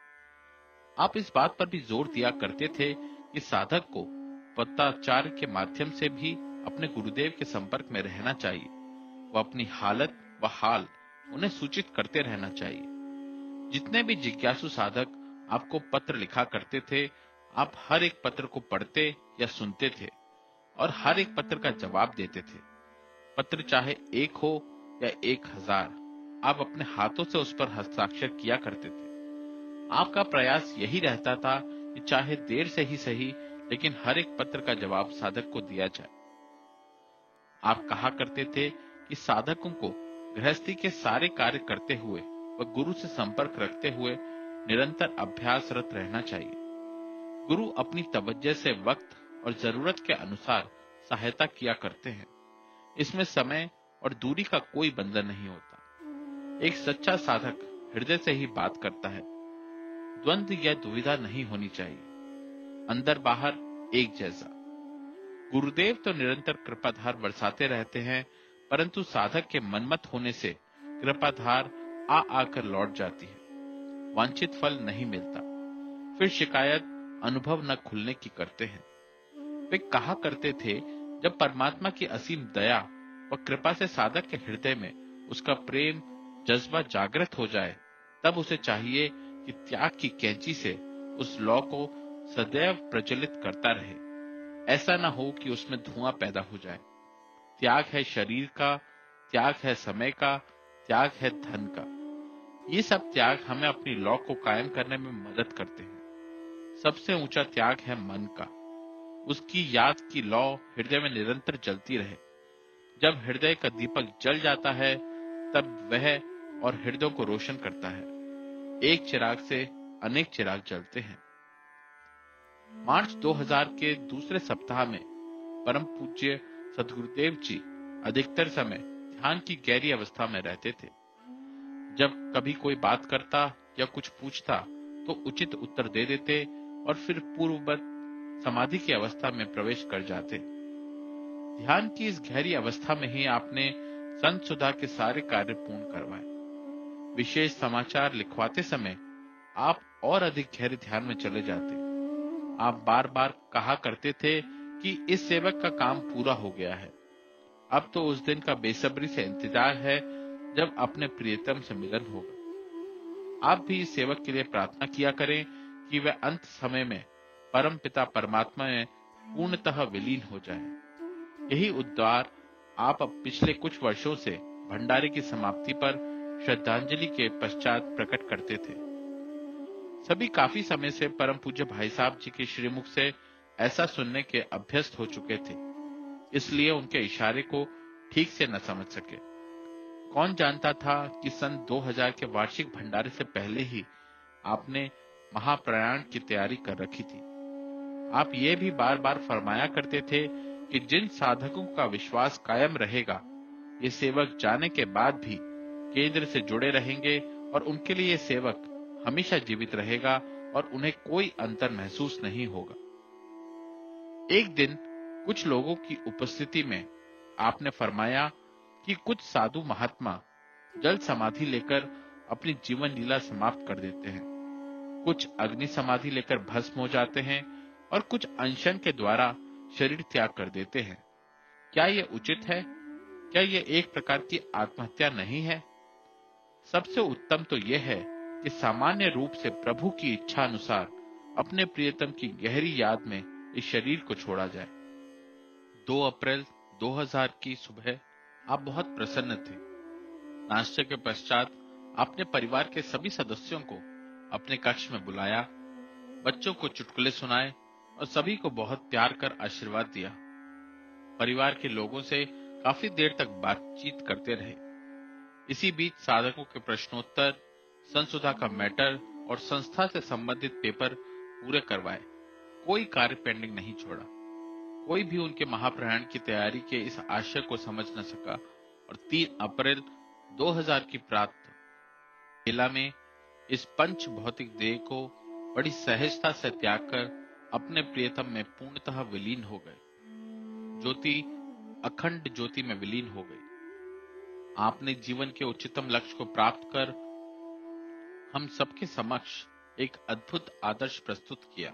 आप इस बात पर भी जोर दिया करते थे कि साधक को पत्राचार के माध्यम से भी अपने गुरुदेव के संपर्क में रहना चाहिए। वह अपनी हालत व हाल उन्हें सूचित करते रहना चाहिए। जितने भी जिज्ञासु साधक आपको पत्र लिखा करते थे, आप हर एक पत्र को पढ़ते या सुनते थे और हर एक पत्र का जवाब देते थे। पत्र चाहे 1 हो या 1000, आप अपने हाथों से उस पर हस्ताक्षर किया करते थे। आपका प्रयास यही रहता था कि चाहे देर से ही सही, लेकिन हर एक पत्र का जवाब साधक को दिया जाए। आप कहा करते थे कि साधकों को गृहस्थी के सारे कार्य करते हुए व गुरु से संपर्क रखते हुए निरंतर अभ्यासरत रहना चाहिए। गुरु अपनी तवज्जो से वक्त और जरूरत के अनुसार सहायता किया करते हैं। इसमें समय और दूरी का कोई बंधन नहीं होता। एक सच्चा साधक हृदय से ही बात करता है। द्वंद्व या दुविधा नहीं होनी चाहिए, अंदर बाहर एक जैसा। गुरुदेव तो निरंतर कृपाधार बरसाते रहते हैं, परंतु साधक के मनमत होने से कृपाधार आ आकर लौट जाती है। वांछित फल नहीं मिलता। फिर शिकायत अनुभव न खुलने की करते हैं। वे कहा करते थे, जब परमात्मा की असीम दया व कृपा से साधक के हृदय में उसका प्रेम जज्बा जागृत हो जाए, तब उसे चाहिए कि त्याग की कैंची से उस लौ को सदैव प्रज्वलित करता रहे। ऐसा न हो कि उसमें धुआं पैदा हो जाए। त्याग है शरीर का, त्याग है समय का, त्याग है धन का। ये सब त्याग हमें अपनी लौ को कायम करने में मदद करते हैं। सबसे ऊंचा त्याग है मन का। उसकी याद की लौ हृदय में निरंतर जलती रहे। जब हृदय का दीपक जल जाता है, तब वह और हृदय को रोशन करता है। एक चिराग से अनेक चिराग जलते हैं। मार्च 2000 के दूसरे सप्ताह में परम पूज्य सदगुरुदेव जी अधिकतर समय ध्यान की गहरी अवस्था में रहते थे। जब कभी कोई बात करता या कुछ पूछता तो उचित उत्तर दे देते और फिर पूर्ववत समाधि की अवस्था में प्रवेश कर जाते। ध्यान की इस गहरी अवस्था में ही आपने संत सुधा के सारे कार्य पूर्ण करवाए। विशेष समाचार लिखवाते समय आप और अधिक गहरे ध्यान में चले जाते। आप बार बार कहा करते थे कि इस सेवक का काम पूरा हो गया है। अब तो उस दिन का बेसब्री से इंतजार है जब अपने प्रियतम से मिलन होगा। आप भी इस सेवक के लिए प्रार्थना किया करें कि वह अंत समय में परम पिता परमात्मा में पूर्णतः विलीन हो जाए। यही उद्गार आप अब पिछले कुछ वर्षों से भंडारे की समाप्ति पर श्रद्धांजलि के पश्चात प्रकट करते थे। सभी काफी समय से परम पूज्य भाई साहब जी के श्रीमुख से ऐसा सुनने के अभ्यस्त हो चुके थे, इसलिए उनके इशारे को ठीक से न समझ सके। कौन जानता था कि सन 2000 के वार्षिक भंडारे से पहले ही आपने महाप्रयाण की तैयारी कर रखी थी। आप ये भी बार बार फरमाया करते थे कि जिन साधकों का विश्वास कायम रहेगा, ये सेवक जाने के बाद भी केंद्र से जुड़े रहेंगे और उनके लिए ये सेवक हमेशा जीवित रहेगा और उन्हें कोई अंतर महसूस नहीं होगा। एक दिन कुछ लोगों की उपस्थिति में आपने फरमाया कि कुछ साधु महात्मा जल समाधि लेकर अपनी जीवन लीला समाप्त कर देते हैं, कुछ अग्नि समाधि लेकर भस्म हो जाते हैं और कुछ अनशन के द्वारा शरीर त्याग कर देते हैं। क्या यह उचित है? क्या यह एक प्रकार की आत्महत्या नहीं है? सबसे उत्तम तो यह है कि सामान्य रूप से प्रभु की इच्छा अनुसार अपने प्रियतम की गहरी याद में इस शरीर को छोड़ा जाए। 2 अप्रैल 2000 की सुबह आप बहुत प्रसन्न थे। नाश्ते के पश्चात आपने परिवार के सभी सदस्यों को अपने कक्ष में बुलाया, बच्चों को चुटकुले सुनाए और सभी को बहुत प्यार कर आशीर्वाद दिया। परिवार के लोगों से काफी देर तक बातचीत करते रहे। इसी बीच साधकों के प्रश्नोत्तर, संसुधा का मैटर और संस्था से संबंधित पेपर पूरे करवाए। कोई कार्य पेंडिंग नहीं छोड़ा। कोई भी उनके महाप्रयाण की तैयारी के इस आशय को समझ न सका और 3 अप्रैल 2000 की प्रातः बेला में इस पंच भौतिक देह को बड़ी सहजता से त्याग कर अपने प्रियतम में पूर्णतः विलीन हो गए। ज्योति अखंड ज्योति में विलीन हो गई। आपने जीवन के उच्चतम लक्ष्य को प्राप्त कर हम सबके समक्ष एक अद्भुत आदर्श प्रस्तुत किया।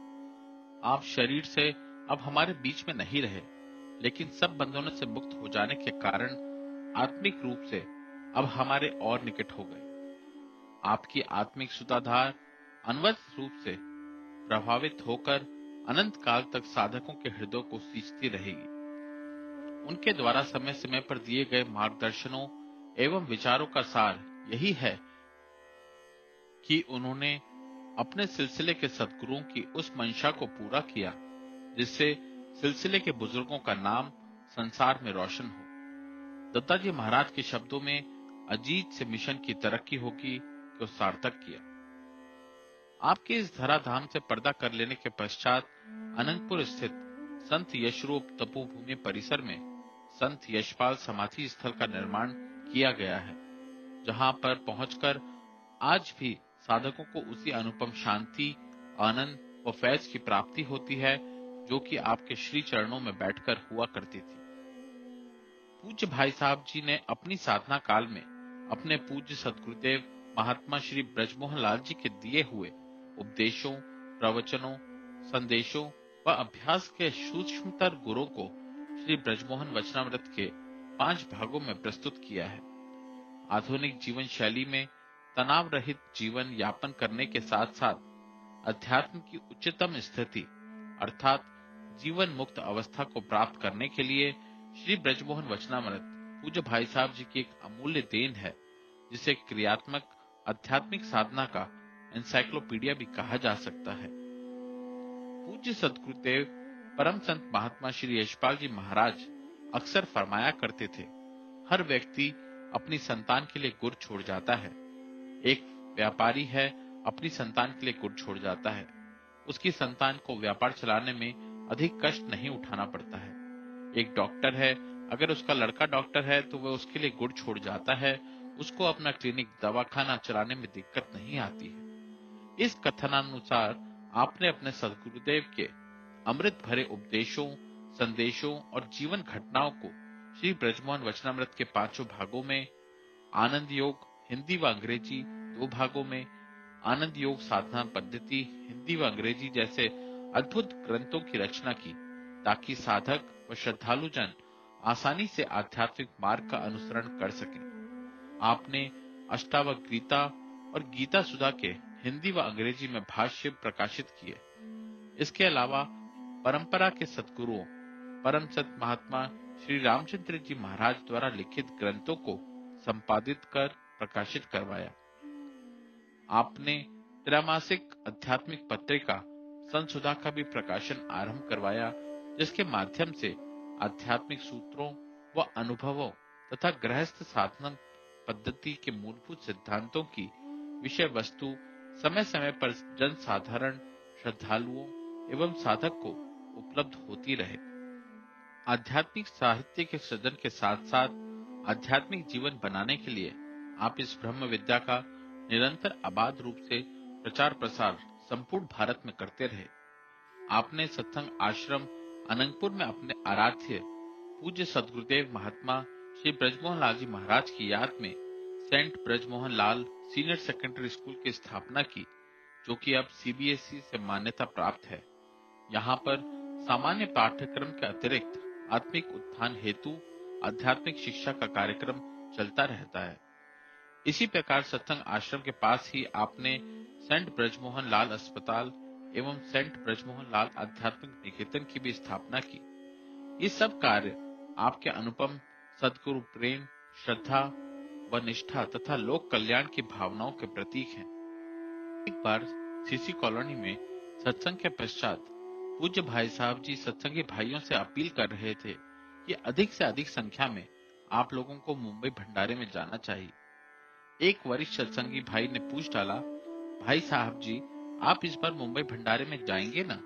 आप शरीर से अब हमारे बीच में नहीं रहे, लेकिन सब बंधनों से मुक्त हो जाने के कारण आत्मिक रूप से अब हमारे और निकट हो गए। आपकी आत्मिक सुधाधार अनवरत रूप से प्रभावित होकर अनंत काल तक साधकों के हृदय को सींचती रहेगी। उनके द्वारा समय समय पर दिए गए मार्गदर्शनों एवं विचारों का सार यही है कि उन्होंने अपने सिलसिले के सद्गुरुओं की उस मंशा को पूरा किया जिससे सिलसिले के बुजुर्गों का नाम संसार में रोशन हो। दत्ताजी महाराज के शब्दों में अजीत से मिशन की तरक्की होगी को सार्थक किया। आपके इस धराधाम से पर्दा कर लेने के पश्चात अनंतपुर स्थित संत यशरूप तपोभूमि परिसर में संत यशपाल समाधि स्थल का निर्माण किया गया है, जहां पर पहुंचकर आज भी साधकों को उसी अनुपम शांति, आनंद व फैज की प्राप्ति होती है जो कि आपके श्री चरणों में बैठकर हुआ करती थी। पूज्य भाई साहब जी ने अपनी साधना काल में अपने पूज्य सदगुरुदेव महात्मा श्री ब्रजमोहन लाल जी के दिए हुए उपदेशों, प्रवचनों, संदेशों व अभ्यास के सूक्ष्मतर गुणों को श्री ब्रजमोहन वचनामृत के 5 भागों में प्रस्तुत किया है। आधुनिक जीवन शैली में तनाव रहित जीवन यापन करने के साथ साथ अध्यात्म की उच्चतम स्थिति अर्थात जीवन मुक्त अवस्था को प्राप्त करने के लिए श्री ब्रजमोहन वचनामृत पूज्य भाई साहब जी की एक अमूल्य देन है, जिसे क्रियात्मक आध्यात्मिक साधना का एनसाइक्लोपीडिया भी कहा जा सकता है। पूज्य सद्गुरुदेव परम संत महात्मा श्री यशपाल जी महाराज अक्सर फरमाया करते थे, हर व्यक्ति अपनी संतान के लिए गुर छोड़ जाता है। एक व्यापारी है, अपनी संतान के लिए गुर छोड़ जाता है। उसकी संतान को व्यापार चलाने में अधिक कष्ट नहीं उठाना पड़ता है। एक डॉक्टर है, अगर उसका लड़का डॉक्टर है तो वह उसके लिए गुर छोड़ जाता है, उसको अपना क्लिनिक दवाखाना चलाने में दिक्कत नहीं आती है। इस कथनानुसार आपने अपने सद्गुरुदेव के अमृत भरे उपदेशों, संदेशों और जीवन घटनाओं को श्री ब्रजमोहन वचनामृत के 5 भागों में, आनंद योग हिंदी व अंग्रेजी 2 भागों में, आनंद योग साधना पद्धति हिंदी व अंग्रेजी जैसे अद्भुत ग्रंथों की रचना की, ताकि साधक व श्रद्धालु जन आसानी से आध्यात्मिक मार्ग का अनुसरण कर सकें। आपने अष्टावक्र गीता और गीता सुधा के हिंदी व अंग्रेजी में भाष्य प्रकाशित किए। इसके अलावा परंपरा के सद्गुरुओं परम संत महात्मा श्री रामचंद्र जी महाराज द्वारा लिखित ग्रंथों को संपादित कर प्रकाशित करवाया। आपने त्रैमासिक आध्यात्मिक पत्रिका संसुधा का भी प्रकाशन आरंभ करवाया, जिसके माध्यम से आध्यात्मिक सूत्रों व अनुभवों तथा गृहस्थ साधना पद्धति के मूलभूत सिद्धांतों की विषय वस्तु समय समय पर जन साधारण, श्रद्धालुओं एवं साधक को उपलब्ध होती रहे। आध्यात्मिक साहित्य के सृजन के साथ साथ आध्यात्मिक जीवन बनाने के लिए आप इस ब्रह्म विद्या का निरंतर आबाद रूप से प्रचार प्रसार संपूर्ण भारत में करते रहे। आपने सत्संग आश्रम अनंतपुर में अपने आराध्य पूज्य सद्गुरुदेव महात्मा श्री ब्रजमोहन लाल जी महाराज की याद में saint Brajmohan Lal senior secondary school की स्थापना की, जो कि अब सीबीएसई से मान्यता प्राप्त है। यहाँ पर सामान्य पाठ्यक्रम के अतिरिक्त आत्मिक उत्थान हेतु आध्यात्मिक शिक्षा का कार्यक्रम चलता रहता है। इसी प्रकार सत्संग आश्रम के पास ही आपने सेंट ब्रजमोहन लाल अस्पताल एवं सेंट ब्रजमोहन लाल आध्यात्मिक निकेतन की भी स्थापना की। ये सब कार्य आपके अनुपम सद्गुरु प्रेम, श्रद्धा व निष्ठा तथा लोक कल्याण की भावनाओं के प्रतीक हैं। एक बार सीसी कॉलोनी में सत्संग के पश्चात पूज्य भाई साहब जी सत्संगी भाइयों से अपील कर रहे थे कि अधिक से अधिक संख्या में आप लोगों को मुंबई भंडारे में जाना चाहिए। एक वरिष्ठ सत्संगी भाई ने पूछ डाला, भाई साहब जी आप इस बार मुंबई भंडारे में जाएंगे ना?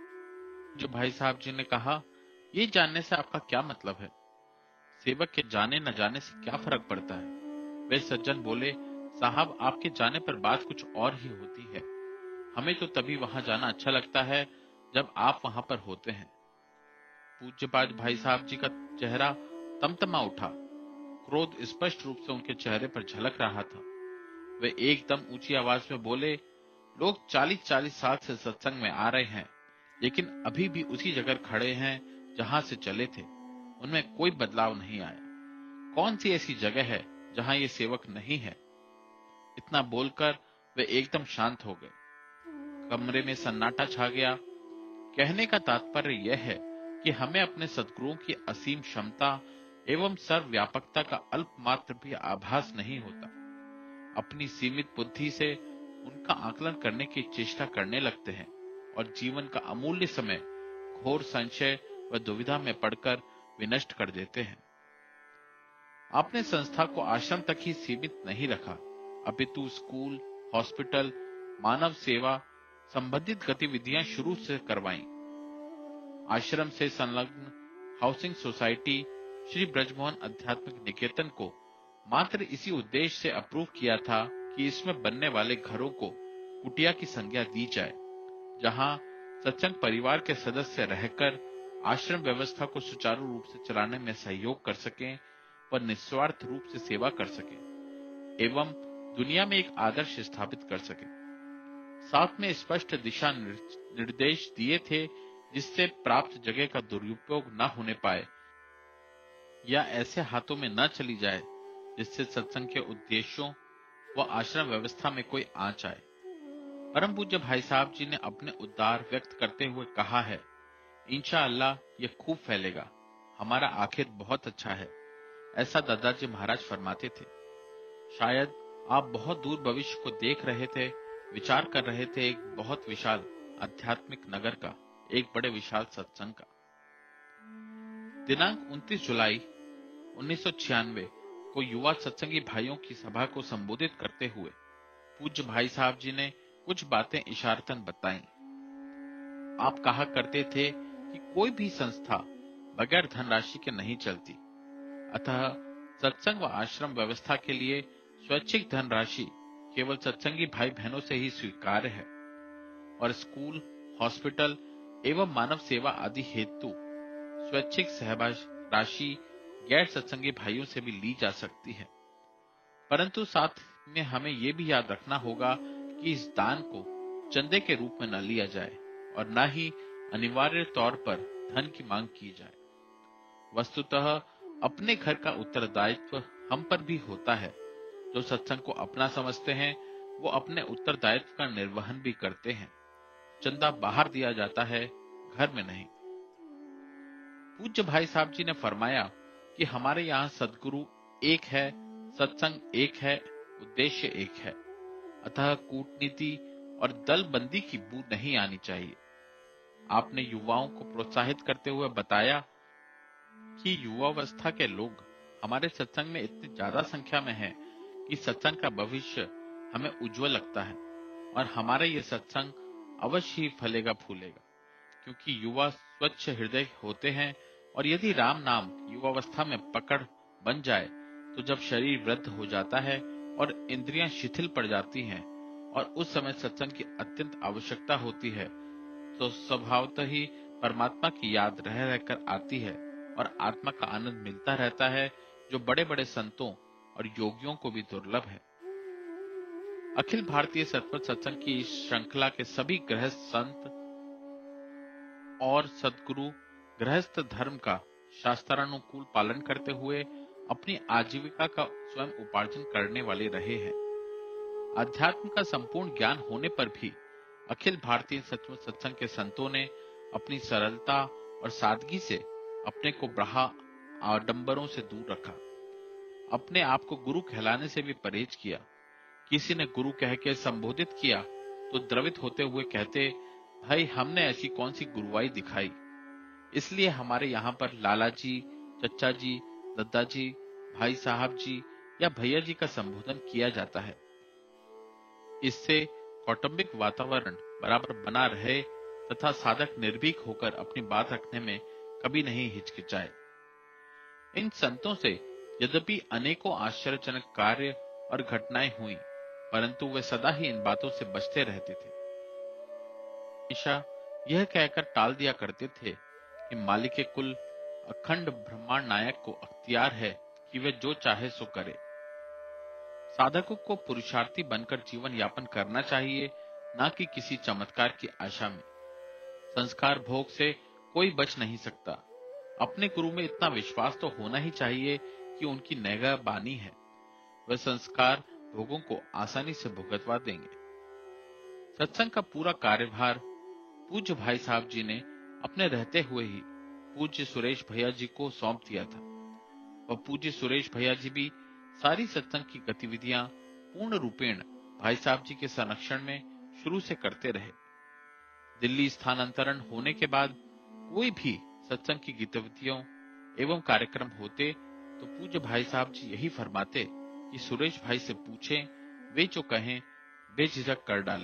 जो भाई साहब जी ने कहा, ये जानने से आपका क्या मतलब है? सेवक के जाने न जाने से क्या फर्क पड़ता है? वे सज्जन बोले, साहब आपके जाने पर बात कुछ और ही होती है। हमें तो तभी वहां जाना अच्छा लगता है जब आप वहां पर होते हैं। पूज्यपाद भाई साहब जी का चेहरा तमतमा उठा। क्रोध स्पष्ट रूप से उनके चेहरे पर झलक रहा था। वे एकदम ऊंची आवाज में बोले, लोग 40-40 साल से सत्संग में आ रहे हैं, लेकिन अभी भी उसी जगह खड़े हैं जहां से चले थे। उनमें कोई बदलाव नहीं आया। कौन सी ऐसी जगह है जहां ये सेवक नहीं है? इतना बोलकर वे एकदम शांत हो गए। कमरे में सन्नाटा छा गया। कहने का तात्पर्य यह है कि हमें अपने सद्गुरुओं की असीम क्षमता एवं सर्वव्यापकता का अल्पमात्र भी आभास नहीं होता। अपनी सीमित बुद्धि से उनका आकलन करने की चेष्टा करने लगते हैं और जीवन का अमूल्य समय घोर संशय व दुविधा में पड़कर विनष्ट कर देते हैं। आपने संस्था को आश्रम तक ही सीमित नहीं रखा, अपितु स्कूल, हॉस्पिटल, मानव सेवा संबंधित गतिविधियां शुरू से करवाईं। आश्रम से संलग्न हाउसिंग सोसाइटी श्री ब्रजमोहन आध्यात्मिक निकेतन को मात्र इसी उद्देश्य से अप्रूव किया था कि इसमें बनने वाले घरों को कुटिया की संज्ञा दी जाए, जहां सत्संग परिवार के सदस्य रहकर आश्रम व्यवस्था को सुचारू रूप से चलाने में सहयोग कर सकें व निस्वार्थ रूप से सेवा कर सकें एवं दुनिया में एक आदर्श स्थापित कर सकें। साथ में स्पष्ट दिशा निर्देश दिए थे, जिससे प्राप्त जगह का दुरुपयोग न होने पाए या ऐसे हाथों में न चली जाए जिससे सत्संग के उद्देश्यों व आश्रम व्यवस्था में कोई आंच आए। परम पूज्य भाई साहब जी ने अपने उद्गार व्यक्त करते हुए कहा है, इंशाअल्लाह ये खूब फैलेगा, हमारा आखिर बहुत अच्छा है, ऐसा दादाजी महाराज फरमाते थे। शायद आप बहुत दूर भविष्य को देख रहे थे, विचार कर रहे थे एक बहुत विशाल आध्यात्मिक नगर का, एक बड़े विशाल सत्संग का। दिनांक 29 जुलाई 1996 को युवा सत्संगी भाइयों की सभा को संबोधित करते हुए पूज्य भाई साहब जी ने कुछ बातें इशारतन बताई। आप कहा करते थे कि कोई भी संस्था बगैर धनराशि के नहीं चलती, अतः सत्संग व आश्रम व्यवस्था के लिए स्वैच्छिक धनराशि केवल सत्संगी भाई बहनों से ही स्वीकार्य है और स्कूल, हॉस्पिटल एवं मानव सेवा आदि हेतु स्वैच्छिक सहभाग राशि गैर सत्संगी भाइयों से भी ली जा सकती है। परंतु साथ में हमें यह भी याद रखना होगा कि इस दान को चंदे के रूप में न लिया जाए और न ही अनिवार्य तौर पर धन की मांग की जाए। वस्तुतः अपने घर का उत्तरदायित्व हम पर भी होता है। जो सत्संग को अपना समझते हैं वो अपने उत्तरदायित्व का निर्वहन भी करते हैं। चंदा बाहर दिया जाता है, घर में नहीं। पूज्य भाई साहब जी ने फरमाया कि हमारे यहाँ सदगुरु एक है, सत्संग एक है, उद्देश्य एक है, अतः कूटनीति और दलबंदी की बू नहीं आनी चाहिए। आपने युवाओं को प्रोत्साहित करते हुए बताया कि युवावस्था के लोग हमारे सत्संग में इतनी ज्यादा संख्या में हैं कि सत्संग का भविष्य हमें उज्जवल लगता है और हमारे ये सत्संग अवश्य ही फलेगा फूलेगा, क्योंकि युवा स्वच्छ हृदय होते हैं और यदि राम नाम युवावस्था में पकड़ बन जाए तो जब शरीर वृद्ध हो जाता है और इंद्रियां शिथिल पड़ जाती हैं और उस समय सत्संग की अत्यंत आवश्यकता होती है तो स्वभावतः ही परमात्मा की याद रह रहकर आती है और आत्मा का आनंद मिलता रहता है, जो बड़े बड़े संतों और योगियों को भी दुर्लभ है। अखिल भारतीय सतपथ सत्संग की इस श्रृंखला के सभी गृहस्थ संत और सदगुरु गृहस्थ धर्म का शास्त्रानुकूल पालन करते हुए अपनी आजीविका का स्वयं उपार्जन करने वाले रहे हैं। अध्यात्म का संपूर्ण ज्ञान होने पर भी अखिल भारतीय सचमुच सत्संग के संतों ने अपनी सरलता और सादगी से अपने को बढ़ा आडंबरों से दूर रखा। अपने आप को गुरु कहलाने से भी परहेज किया। किसी ने गुरु कह के संबोधित किया तो द्रवित होते हुए कहते, भाई हमने ऐसी कौन सी गुरुवाई दिखाई। इसलिए हमारे यहाँ पर लाला जी, चचा जी, दद्दा जी, भाई साहब जी या भैया जी का संबोधन किया जाता है। इससे कौटुंबिक वातावरण बराबर बना रहे तथा साधक निर्भीक होकर अपनी बात रखने में कभी नहीं हिचकिचाए। इन संतों से यद्यपि अनेकों आश्चर्यजनक कार्य और घटनाएं हुई, परंतु वे सदा ही इन बातों से बचते रहते थे। हमेशा यह कहकर टाल दिया करते थे कि मालिक कुल अखंड ब्रह्मांड नायक को अख्तियार है कि वे जो चाहे सो करे। साधकों को पुरुषार्थी बनकर जीवन यापन करना चाहिए, न कि किसी चमत्कार की आशा में। संस्कार भोग से कोई बच नहीं सकता। अपने गुरु में इतना विश्वास तो होना ही चाहिए कि उनकी निगहबानी है, वह संस्कार भोगों को आसानी से भुगतवा देंगे। सत्संग का पूरा कार्यभार पूज्य भाई साहब जी ने अपने रहते हुए ही पूज्य सुरेश भैया जी को सौंप दिया था। वह पूज्य सुरेश भैया जी भी सारी सत्संग की गतिविधियां पूर्ण रूपेण भाई साहब जी के संरक्षण में शुरू से करते रहे। दिल्ली स्थानांतरण होने के बाद कोई भी सत्संग की गतिविधियों एवं कार्यक्रम होते तो पूज्य भाई साहब जी यही फरमाते कि सुरेश भाई से पूछें, वे जो कहें बेझिझक कर डालें।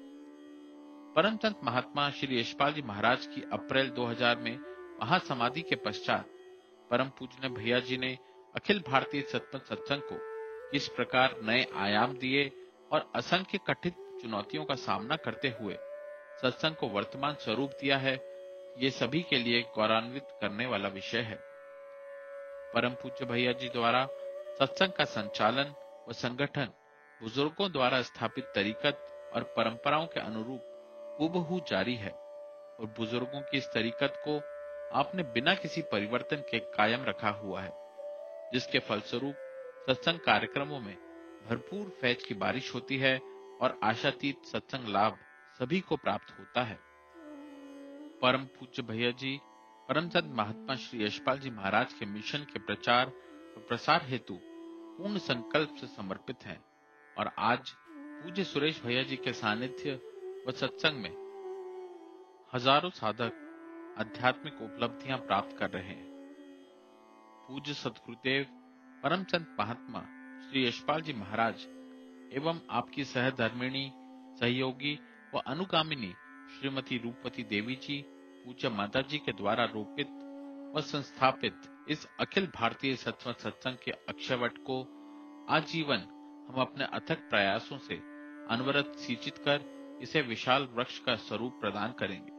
परम संत महात्मा श्री यशपाल जी महाराज की अप्रैल 2000 में महासमाधि के पश्चात परम पूज्य भैया जी ने अखिल भारतीय सतपथ सत्संग को किस प्रकार नए आयाम दिए और असंख्य कठिन चुनौतियों का सामना करते हुए सत्संग को वर्तमान स्वरूप दिया है, ये सभी के लिए गौरवान्वित करने वाला विषय है। परम पूज्य भैया जी द्वारा सत्संग का संचालन व संगठन बुजुर्गों द्वारा स्थापित तरीकत और परंपराओं के अनुरूप हूबहू जारी है और बुजुर्गों की इस तरीकत को आपने बिना किसी परिवर्तन के कायम रखा हुआ है, जिसके फलस्वरूप सत्संग कार्यक्रमों में भरपूर फैज की बारिश होती है और आशातीत सत्संग लाभ सभी को प्राप्त होता है। परम पूज्य भैया जी परमचंद महात्मा श्री यशपाल जी महाराज के मिशन के प्रचार और प्रसार हेतु पूर्ण संकल्प से समर्पित हैं और आज पूज्य सुरेश भैया जी के सानिध्य व सत्संग में हजारों साधक आध्यात्मिक उपलब्धियां प्राप्त कर रहे हैं। पूज्य सद्गुरुदेव परमचंद महात्मा श्री यशपाल जी महाराज एवं आपकी सहधर्मिणी, सहयोगी व अनुगामिनी श्रीमती रूपवती देवी जी, पूज्य माता जी के द्वारा रोपित व संस्थापित इस अखिल भारतीय सत्संग सत्संग के अक्षयवट को आजीवन हम अपने अथक प्रयासों से अनवरत सिंचित कर इसे विशाल वृक्ष का स्वरूप प्रदान करेंगे।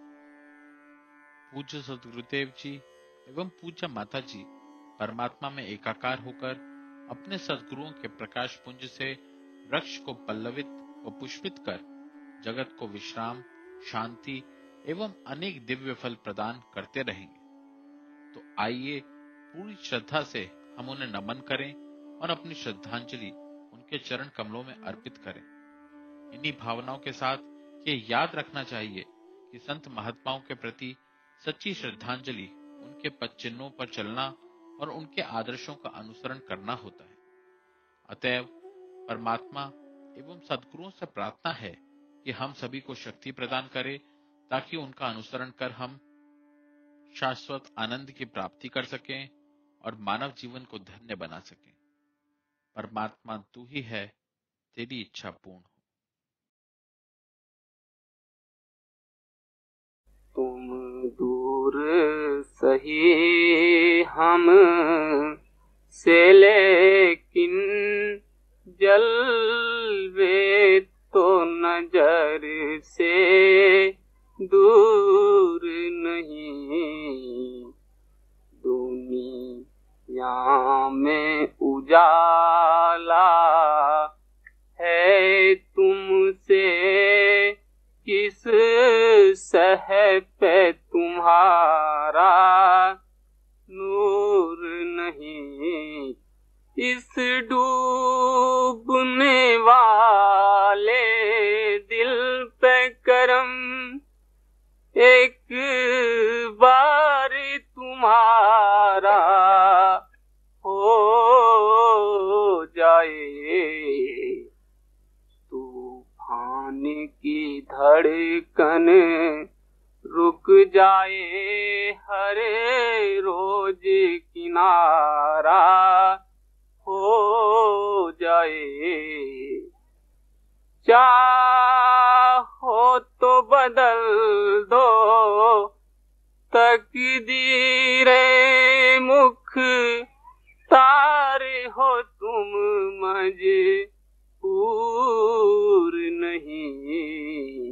पूज्य सद्गुरुदेव जी एवं पूज्य माता जी परमात्मा में एकाकार होकर अपने सद्गुरुओं के प्रकाश पुंज से वृक्ष को पल्लवित व पुष्पित कर जगत को विश्राम, शांति एवं अनेक दिव्य फल प्रदान करते रहेंगे। तो आइए पूरी श्रद्धा से हम उन्हें नमन करें और अपनी श्रद्धांजलि उनके चरण कमलों में अर्पित करें। इन्हीं भावनाओं के साथ ये याद रखना चाहिए कि संत महात्माओं के प्रति सच्ची श्रद्धांजलि उनके पद चिन्हों पर चलना और उनके आदर्शों का अनुसरण करना होता है। अतएव परमात्मा एवं सद्गुरुओं से प्रार्थना है कि हम सभी को शक्ति प्रदान करे ताकि उनका अनुसरण कर हम शाश्वत आनंद की प्राप्ति कर सकें और मानव जीवन को धन्य बना सकें। परमात्मा तू ही है, तेरी इच्छा पूर्ण हो। तुम दूर सही हम से लेकिन जलवे तो नजर से दूर नहीं। दुनिया में उजाला है तुमसे किस सह पे तुम्हारा नूर नहीं। इस डूबने वाले दिल पे करम एक बार तुम्हारा हो जाए। तूफान की धड़कन रुक जाए, हर रोज किनारा हो जाए। चाहो तो बदल दो तकदीरे मुख तार हो तुम मजबूर नहीं।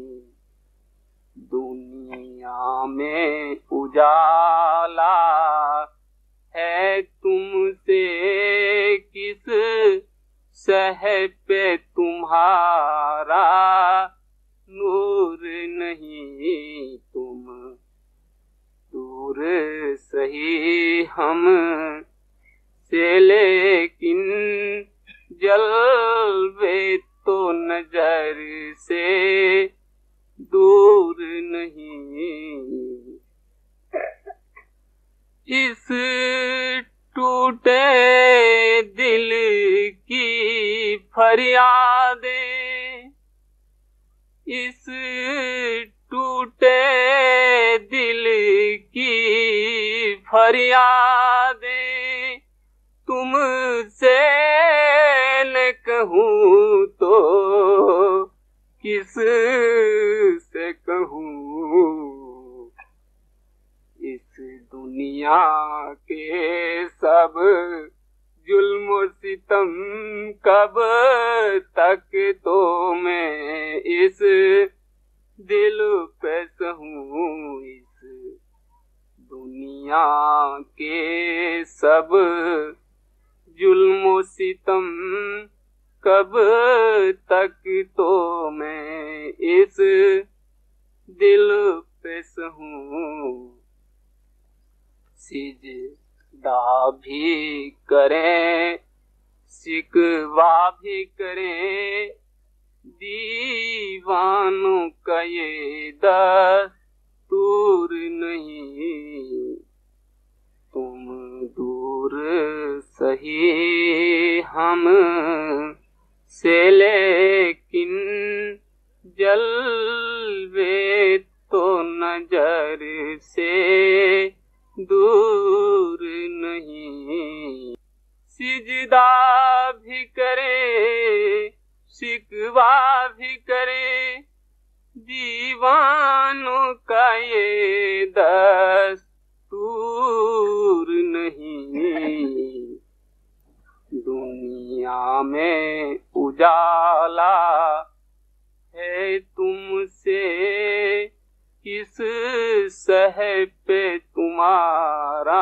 दुनिया में उजाला है तुमसे किस सह पे तुम्हारा नूर नहीं। तुम दूर सही हम से लेकिन जलवे तो नजर से दूर नहीं। इस टूटे दिल की फरियादें, इस टूटे दिल की फरियादें तुमसे न कहूँ तो किस से कहूँ। इस दुनिया के सब जुल्म सितम कब तक तो मैं इस दिल पे सहूँ। इस दुनिया के सब जुल्म सितम कब तक तो मैं इस दिल पे सहूँ। सिजदा भी करें, शिकवा भी करें, दीवानों का ये दस्तूर नहीं। तुम दूर सही हम से, लेकिन जलवे तो नजर से दूर नहीं। सिजदा भी करे, शिकवा भी करे, दीवानों का ये दस्तूर नहीं। दुनिया में उजाला है तुमसे, किस शहर पे तुम्हारा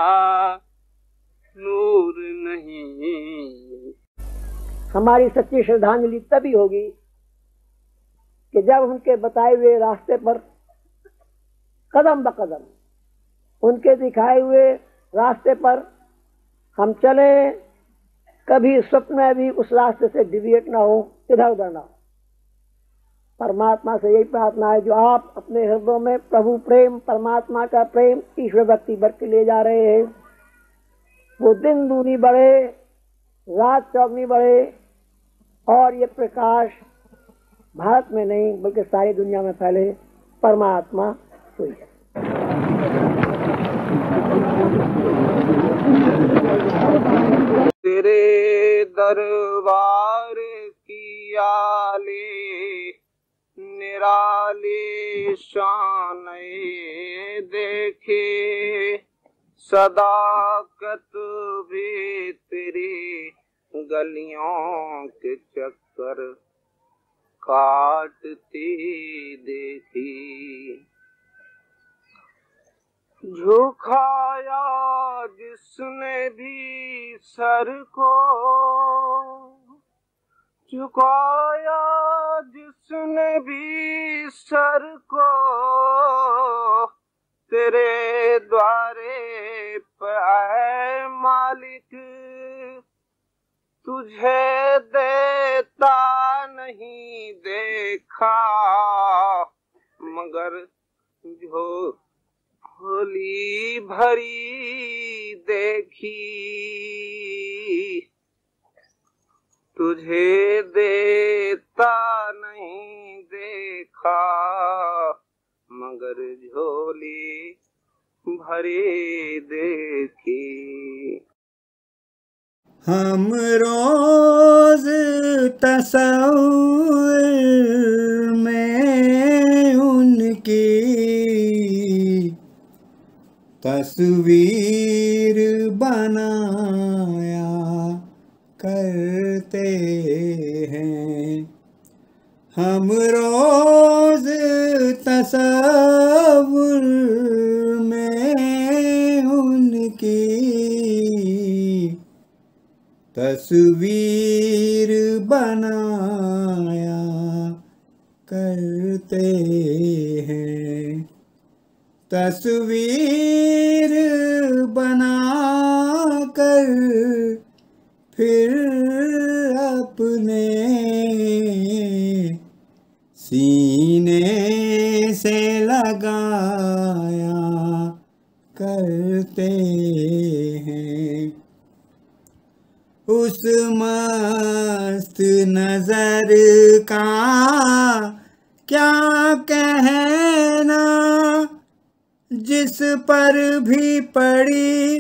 नूर नहीं। हमारी सच्ची श्रद्धांजलि तभी होगी कि जब उनके बताए हुए रास्ते पर कदम ब कदम, उनके दिखाए हुए रास्ते पर हम चले, कभी स्वप्न में भी उस रास्ते से डिविएट ना हो, इधर उधर ना हो। परमात्मा से यही प्रार्थना है, जो आप अपने हृदयों में प्रभु प्रेम, परमात्मा का प्रेम, ईश्वर भक्ति भर के ले जा रहे हैं, वो दिन दूनी बढ़े, रात चौगनी बढ़े, और ये प्रकाश भारत में नहीं बल्कि सारी दुनिया में फैले। परमात्मा सोई है। तेरे दरबार की आले निराले शान देखे, सदाकत भी तेरी गलियों के चक्कर काटती देखी। झुकाया जिसने भी सर को, झुकाया जिसने भी सर को, तेरे द्वारे पे मालिक, तुझे देता नहीं देखा, मगर झोली भरी देखी। तुझे देता नहीं देखा, मगर झोली भरी देखी। हम रोज तस्वीर में उनकी तस्वीर बनाया करते हैं। हम रोज तस्वीर में उनकी तस्वीर बनाया करते हैं। तस्वीर बनाकर फिर अपने सीने से लगाया करते हैं। उस मस्त नजर का क्या कहना, जिस पर भी पड़ी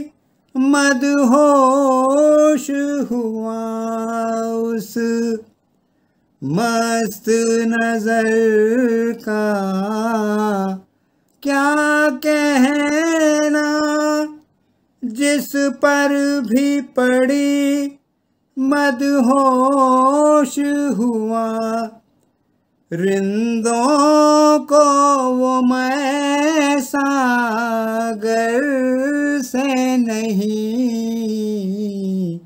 मदहोश हुआ। उस मस्त नजर का क्या कहना, जिस पर भी पड़ी मदहोश हुआ। रिंदों को वो मैं सागर से नहीं,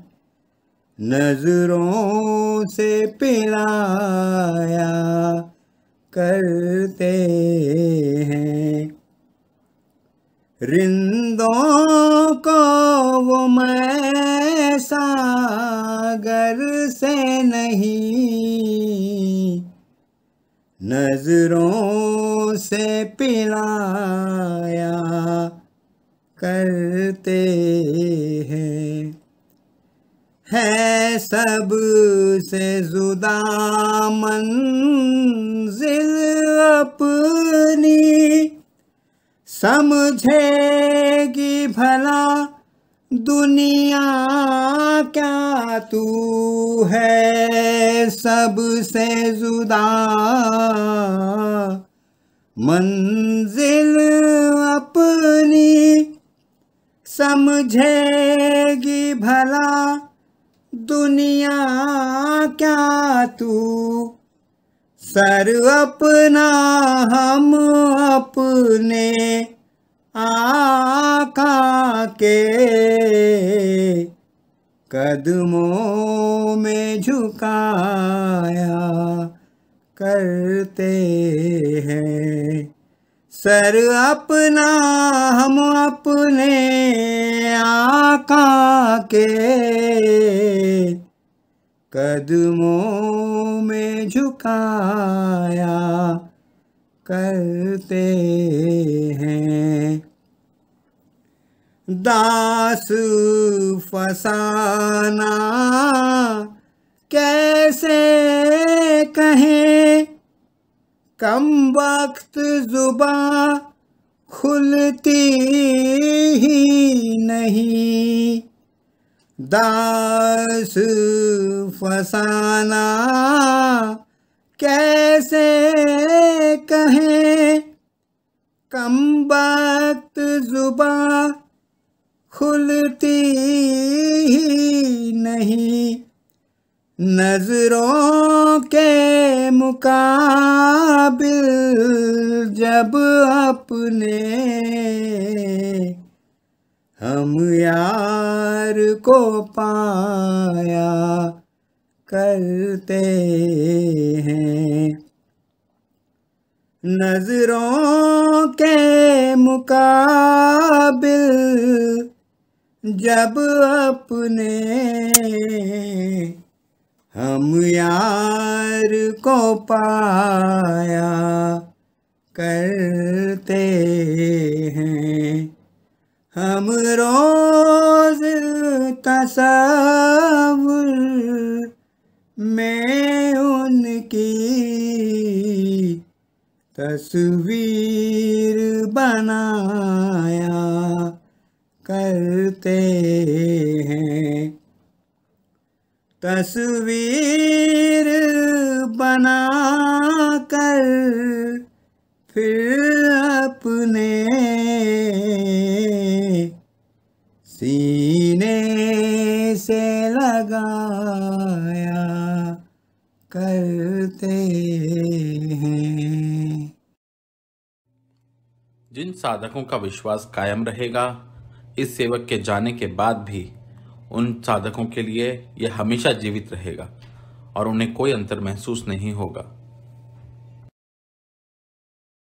नजरों से पिलाया करते हैं। रिंदों को वो मैं सागर से नहीं नजरों से पिलाया करते हैं। है सब से जुदा मंजिल अपनी समझेगी भला दुनिया क्या तू है सबसे जुदा मंजिल अपनी समझेगी भला दुनिया क्या तू सर अपना हम अपने आका के कदमों में झुकाया करते हैं। सर अपना हम अपने आका के कदमों में झुकाया करते हैं। दास फसाना कैसे कहें कम वक्त जुबां खुलती ही नहीं। दास फसाना कैसे कहें कम वक्त जुबां खुलती ही नहीं। नजरों के मुकाबिल जब अपने हम यार को पाया करते हैं। नजरों के मुकाबिल जब अपने हम यार को पाया करते हैं। हम रोज तसव्वुर में उनकी तस्वीर बनाया करते हैं। तस्वीर बनाकर फिर अपने सीने से लगाया करते हैं। जिन साधकों का विश्वास कायम रहेगा इस सेवक के जाने के बाद भी उन साधकों के लिए यह हमेशा जीवित रहेगा और उन्हें कोई अंतर महसूस नहीं होगा।